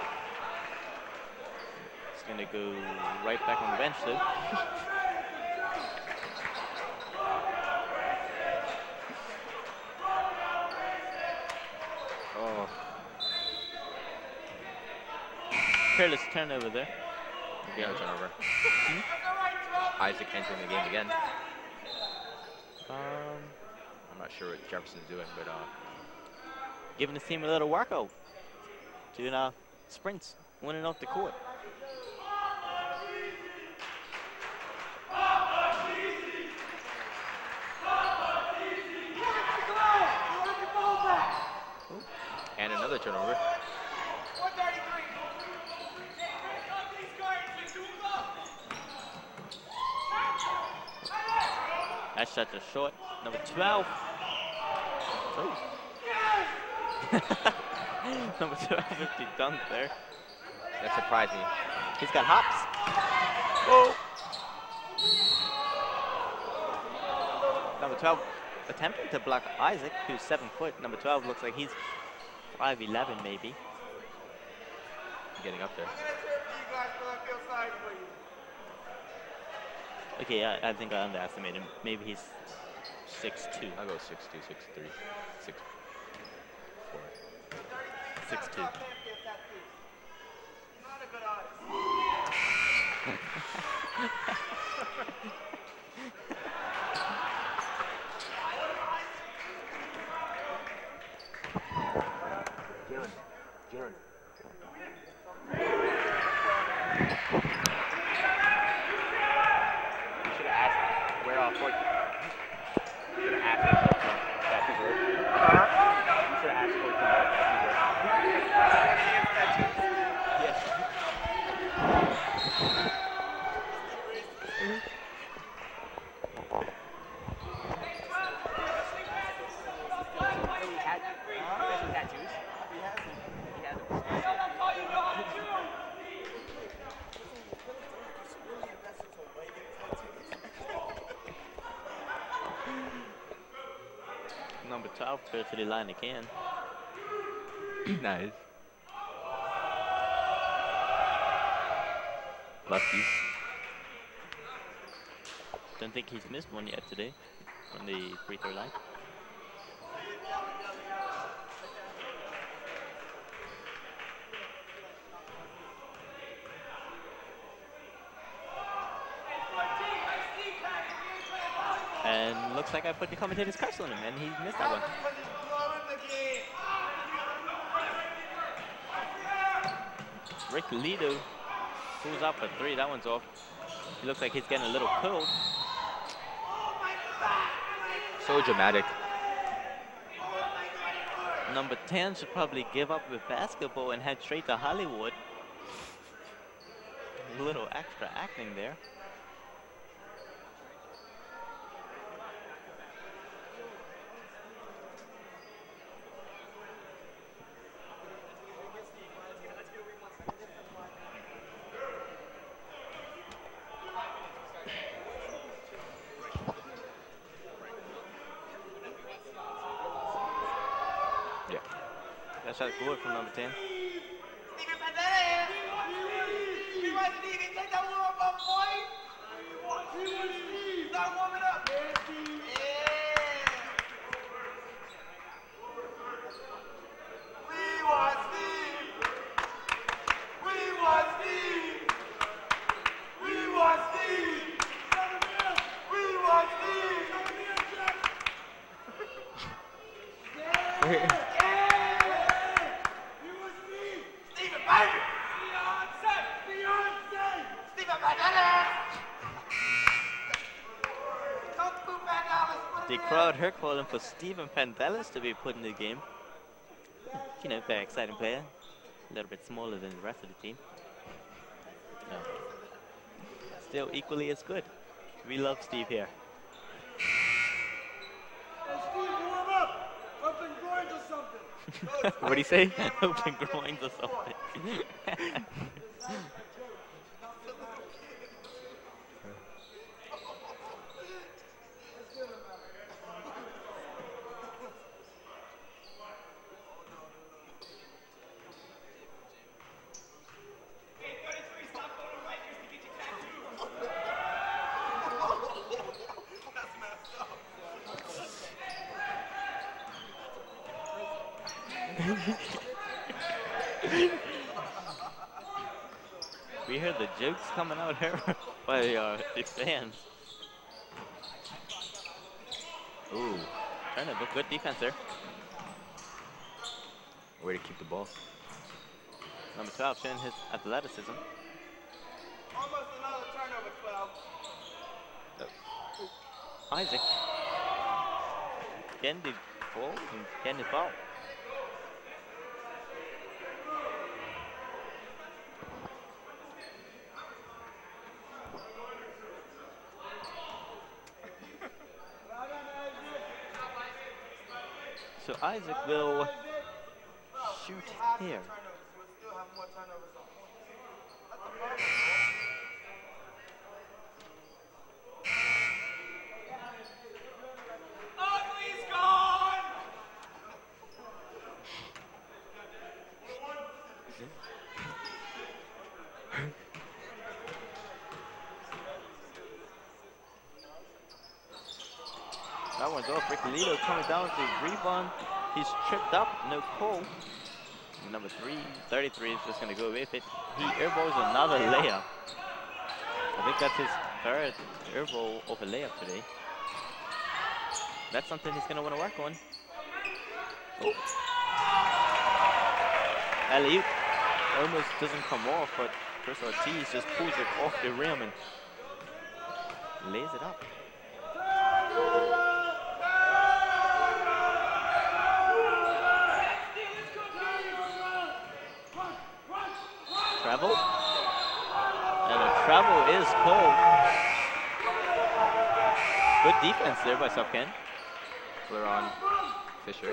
He's gonna go right back on the bench too. Oh. Careless turnover there. Yeah, turnover. Isaac entering the game again. Um, I'm not sure what Jefferson's doing, but uh, giving his team a little workout. Doing uh, sprints, winning off the court. That shot is short. Number twelve. Number twelve with the dunk there. That surprised me. He's got hops. Oh. Number twelve attempting to block Isaac, who's seven foot. Number twelve looks like he's five eleven maybe. Getting up there. Okay, I, I think I underestimated him. Maybe he's six two. I'll go six two, six three, six four. six two. Jaren, Jaren. You should have asked where all four. You should have asked where tattoos were. You should have asked fourteen where tattoos were. Yes. Number twelve goes to the line again. Nice. Lucky. Don't think he's missed one yet today from the free throw line. And looks like I put the commentator's curse on him, and he missed that one. Rick Lido pulls out for three. That one's off. He looks like he's getting a little cold. So dramatic. Number ten should probably give up with basketball and head straight to Hollywood. A little extra acting there. That shot good from number ten. The crowd here calling for Stephen Pandelis to be put in the game. You know, very exciting player. A little bit smaller than the rest of the team. No. Still equally as good. We love Steve here. Hey, Steve, warm up. Open groins or something. What'd he say? Open groins or something. We heard the jokes coming out here by uh, the fans. Ooh, turnover, good defense there. Way to keep the ball. Number twelve showing his athleticism. Almost another turnover, twelve. Isaac getting the ball and getting the foul. So Isaac will shoot here. That one's off. Ricolito coming down with the rebound. He's tripped up. No call. Number three, thirty-three is just going to go with it. He airballs another layup. I think that's his third airball of a layup today. That's something he's going to want to work on. Oh. Alley-oop almost doesn't come off, but Chris Ortiz just pulls it off the rim and lays it up. Travel. And the travel is called. Good defense there by South Kent. Leron Fisher.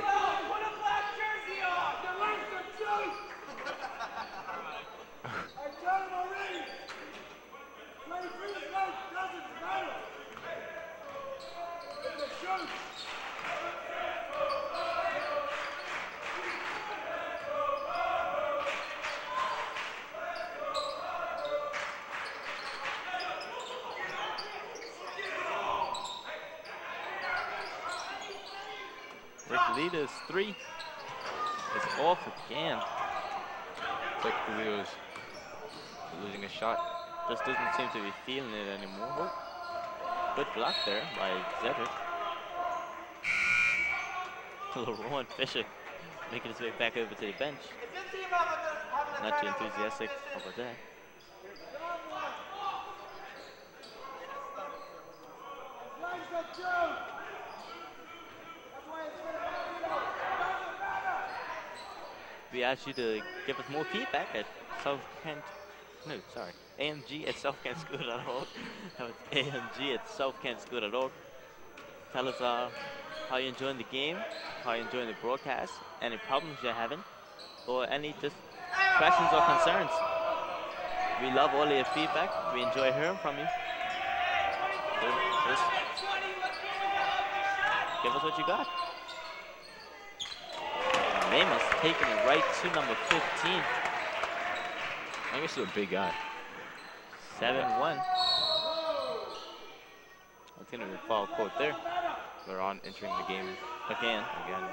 Ricolito's three is off again. It's like Julio's losing a shot. Just doesn't seem to be feeling it anymore. Oh. Good block there by Zedrick. LaRon Fisher making his way back over to the bench. Not too enthusiastic over that. We asked you to give us more feedback at South Kent, no, sorry, A M G at south kent school dot org. That was A M G at south kent school dot org. Tell us uh, how you're enjoying the game, how you're enjoying the broadcast, any problems you're having, or any just questions or concerns. We love all of your feedback. We enjoy hearing from you. So just give us what you got. Amos taking it right to number fifteen. Amos is a big guy. seven one. That's going to be a foul court there. Leron entering the game Again. again.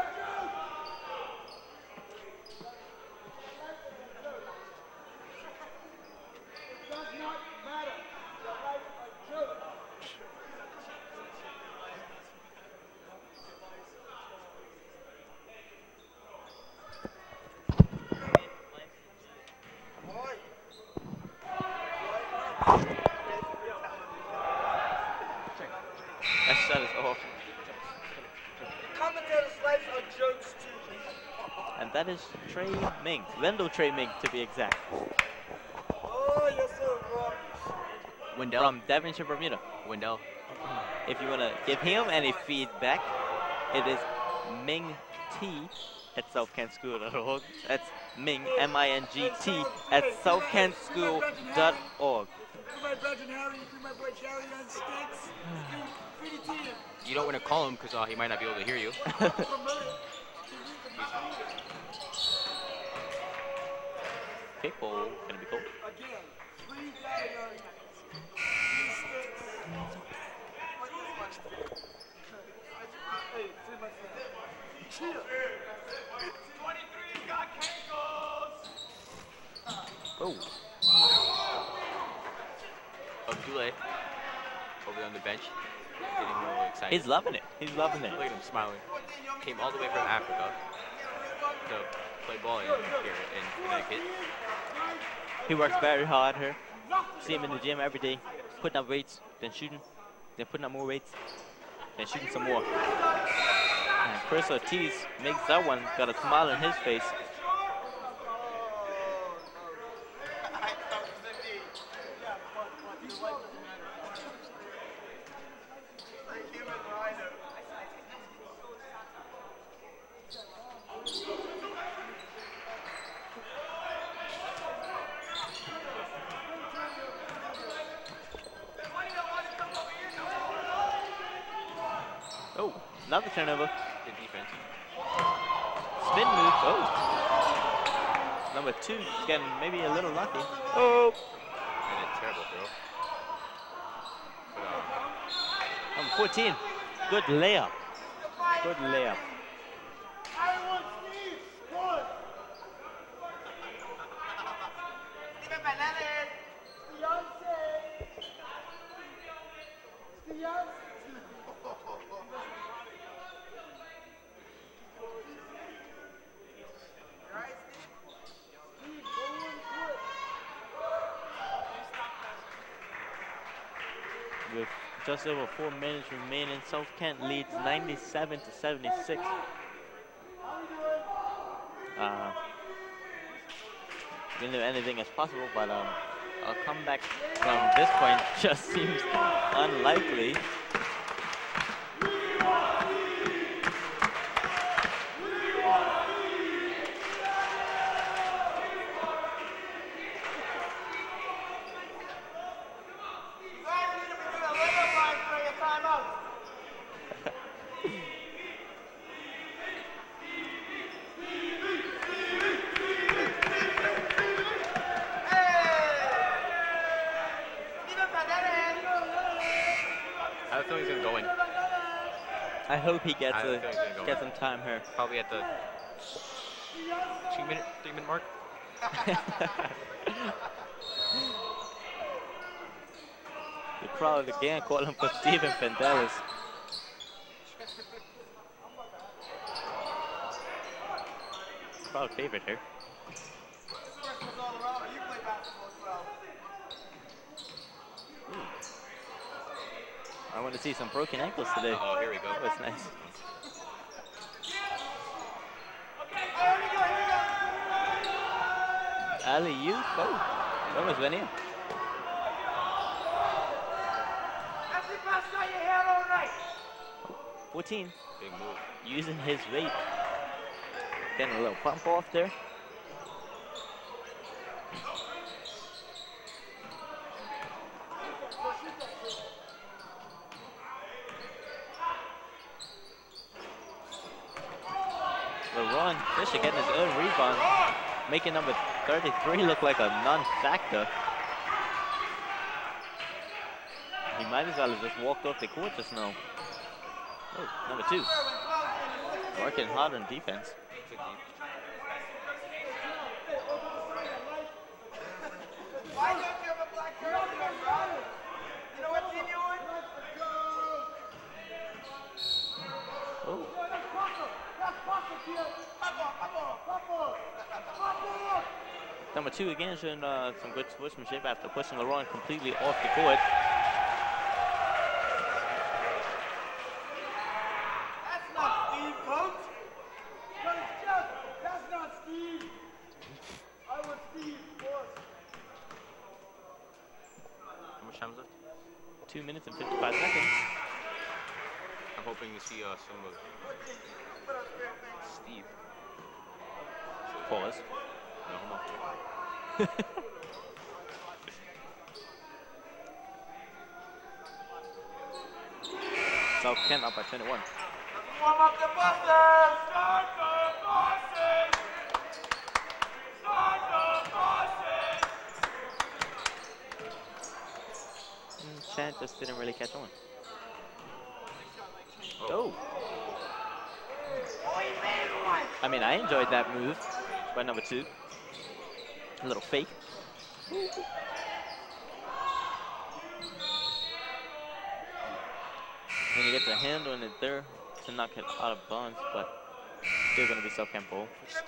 That shot is off. Commentators' lives are jokes too. And that is Trey Ming. Wendell Trey Ming, to be exact. Oh, you're so wrong. Wendell. From Devonshire, Bermuda. Wendell. If you want to give him any feedback, it is Ming T at south kent school dot org. That's Ming, M I N G T, at south kent school dot org. My brother Harry, my boy Charlie on sticks. Pretty team. You don't want to call him because uh, he might not be able to hear you. Kickball gonna be cool. Again, three diagonal. Three sticks. What is much bigger? Hey, see my friend. Chill. twenty-three got cankles. Oh. Abdullah over there on the bench, getting really excited. He's loving it. He's loving it. Look at him smiling. Came all the way from Africa to play ball in here in Connecticut. He works very hard here. See him in the gym every day, putting up weights, then shooting, then putting up more weights, then shooting some more. And Chris Ortiz makes that one, got a smile on his face. Oh, another turnover. Good defense. Spin move. Oh. Number two is getting maybe a little lucky. Oh. And a terrible throw. But, um, Number fourteen. Good layup. Good layup. I want Steve. Good. Steven Fernandez. Beyonce. Beyonce. Right, Steve? Steve, going good. With just over four minutes remaining, South Kent leads ninety-seven to seventy-six. Uh, we know anything is possible, but um, a comeback from this point just seems unlikely. I don't think he's gonna go in. I hope he gets I a don't think he's gonna go get in. some time here. Probably at the two minute, three minute mark. The crowd again calling for Steven Fendelis. Crowd favorite here. I want to see some broken ankles today. Oh, here we go. That's nice. Ali, you go. That was Venia. fourteen. Big move. Using his weight. Getting a little pump off there. LeRon Fisher getting his own rebound, making number thirty-three look like a non-factor. He might as well have just walked off the court just now. Oh, number two. Working hard on defense. Why don't you have a black jersey on, bro? You know what team you're in? Oh, number two again showing uh, some good sportsmanship after pushing LeRon completely off the court. That's not Steve, coach. But it's just, that's not Steve. I was Steve, boss. How much time is left? Two minutes and fifty-five seconds. I'm hoping to see uh, some of Steve. Pause. No, hold on. South Kent up by twenty-one. Warm up the buses! Start the buses! Start the buses! Mm, Chant just didn't really catch on. Oh. I mean, I enjoyed that move by number two. A little fake. When you get the hand on it there to knock it out of bounds, but still gonna be South Kent ball.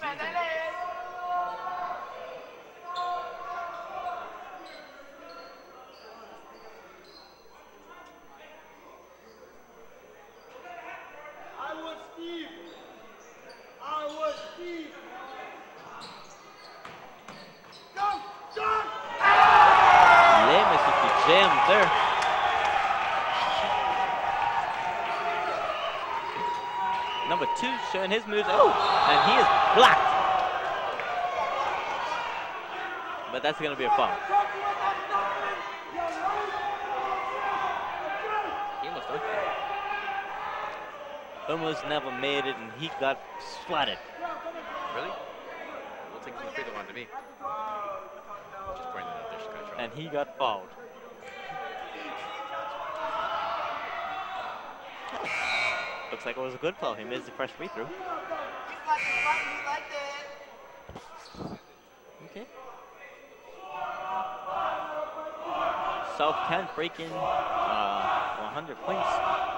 I was Steve. I was Steve. Go, John! Lemus with the jam there. Number two showing his moves. Oh, and he is blocked. But that's gonna be a foul. He almost dunked it. almost never made it, and he got splatted. Really? We'll take the free throw line to me. Just pointing it out there. She's gonna try. And he got fouled. Looks like it was a good foul. He missed the first free throw. Okay. South Kent breaking uh, one hundred points.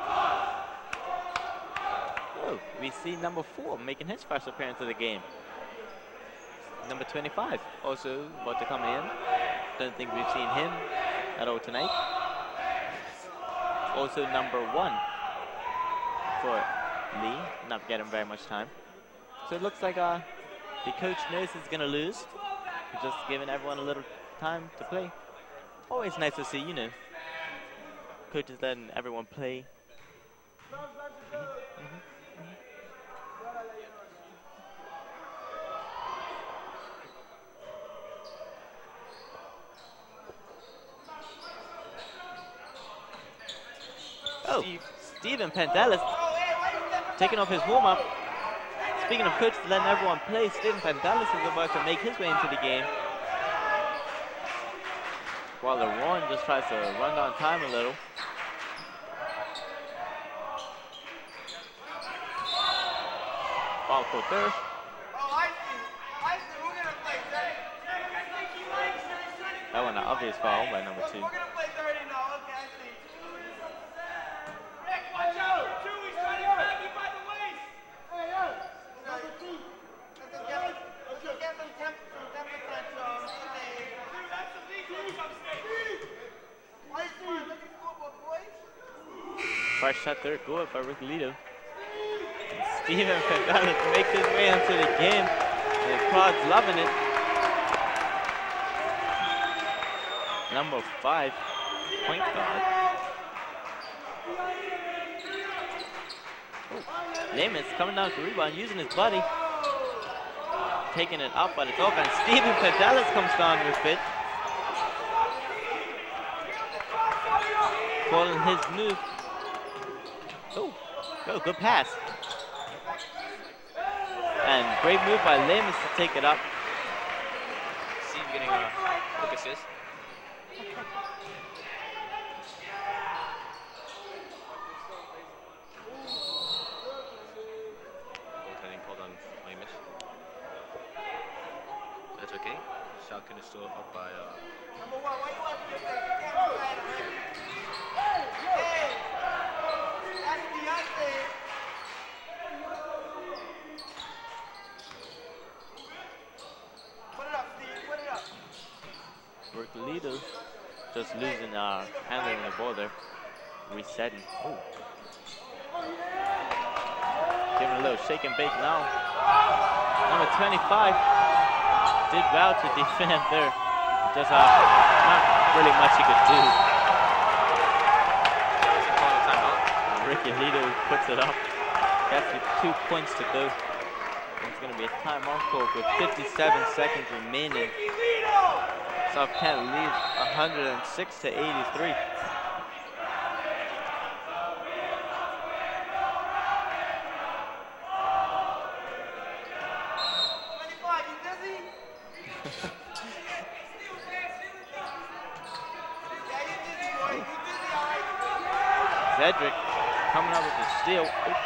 Oh, we see number four making his first appearance of the game. Number twenty-five also about to come in. Don't think we've seen him at all tonight. Also number one for Lee, not getting very much time. So it looks like uh, the coach knows he's gonna lose. He's just giving everyone a little time to play. Always nice to see, you know, coaches letting everyone play. Mm-hmm. Mm-hmm. Oh, Steve. Steven Pantelis taking off his warm-up. Speaking of coaches letting everyone play, Steven Pantelis is about to make his way into the game. While LeRon just tries to run down time a little. Foul for third. That one an obvious foul by number two. First shot there, good by Ricky Lito. Steven Pantelis makes his way into the game. And the crowd's loving it. Number five, point guard. Lamons coming down to rebound, using his body. Taking it up, but it's open. Steven Pantelis comes down with it. Calling his move. Oh, oh, good pass. And great move by Lamons to take it up. Steve getting a quick assist. Goaltending called on Lamons. That's okay. Falcon is still up by. Uh, Number one, why you watching your face? You can't do that, right? Hey! That's Beyonce! Put it up, Steve, put it up. Berkelito just losing, uh, handling the ball there. Resetting. Oh. Giving a little shake and bake now. Number twenty-five did well to defend there. Just uh, not really much he could do. Ricky Lito puts it up. That's the two points to go. And it's going to be a timeout call with fifty-seven seconds remaining. South Kent leads one hundred six to eighty-three. twenty-five, you busy? Yeah, you busy, boy. You busy, all right? Cedric coming up with the steal.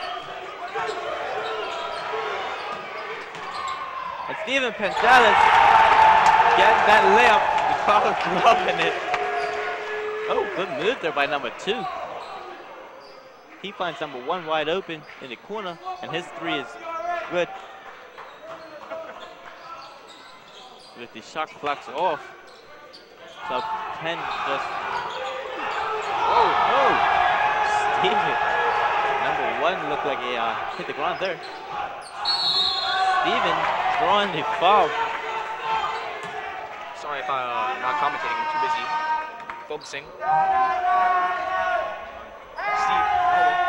And Steven Pantelis getting that layup. The crowd is loving it. Oh, good move there by number two. He finds number one wide open in the corner, and his three is good. With the shot clocks off. So ten just. Oh, oh! Steven. Number one looked like he uh, hit the ground there. Steven drawing the foul. sorry if I'm uh, not commentating. I'm too busy focusing. Steve, hold on.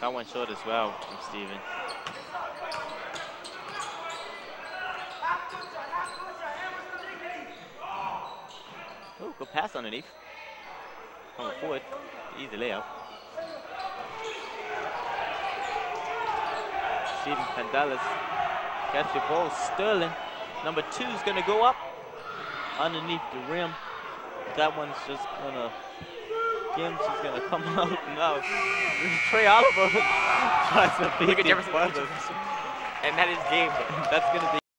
That one short as well from Steven. Oh, good pass underneath. Coming forward. Easy layup. Steven Candelas gets the ball. Sterling, number two, is going to go up underneath the rim. That one's just going to, Gims is going to come out now. Trey Oliver tries to beat Look at the Jefferson. brothers. And that is game. That's going to be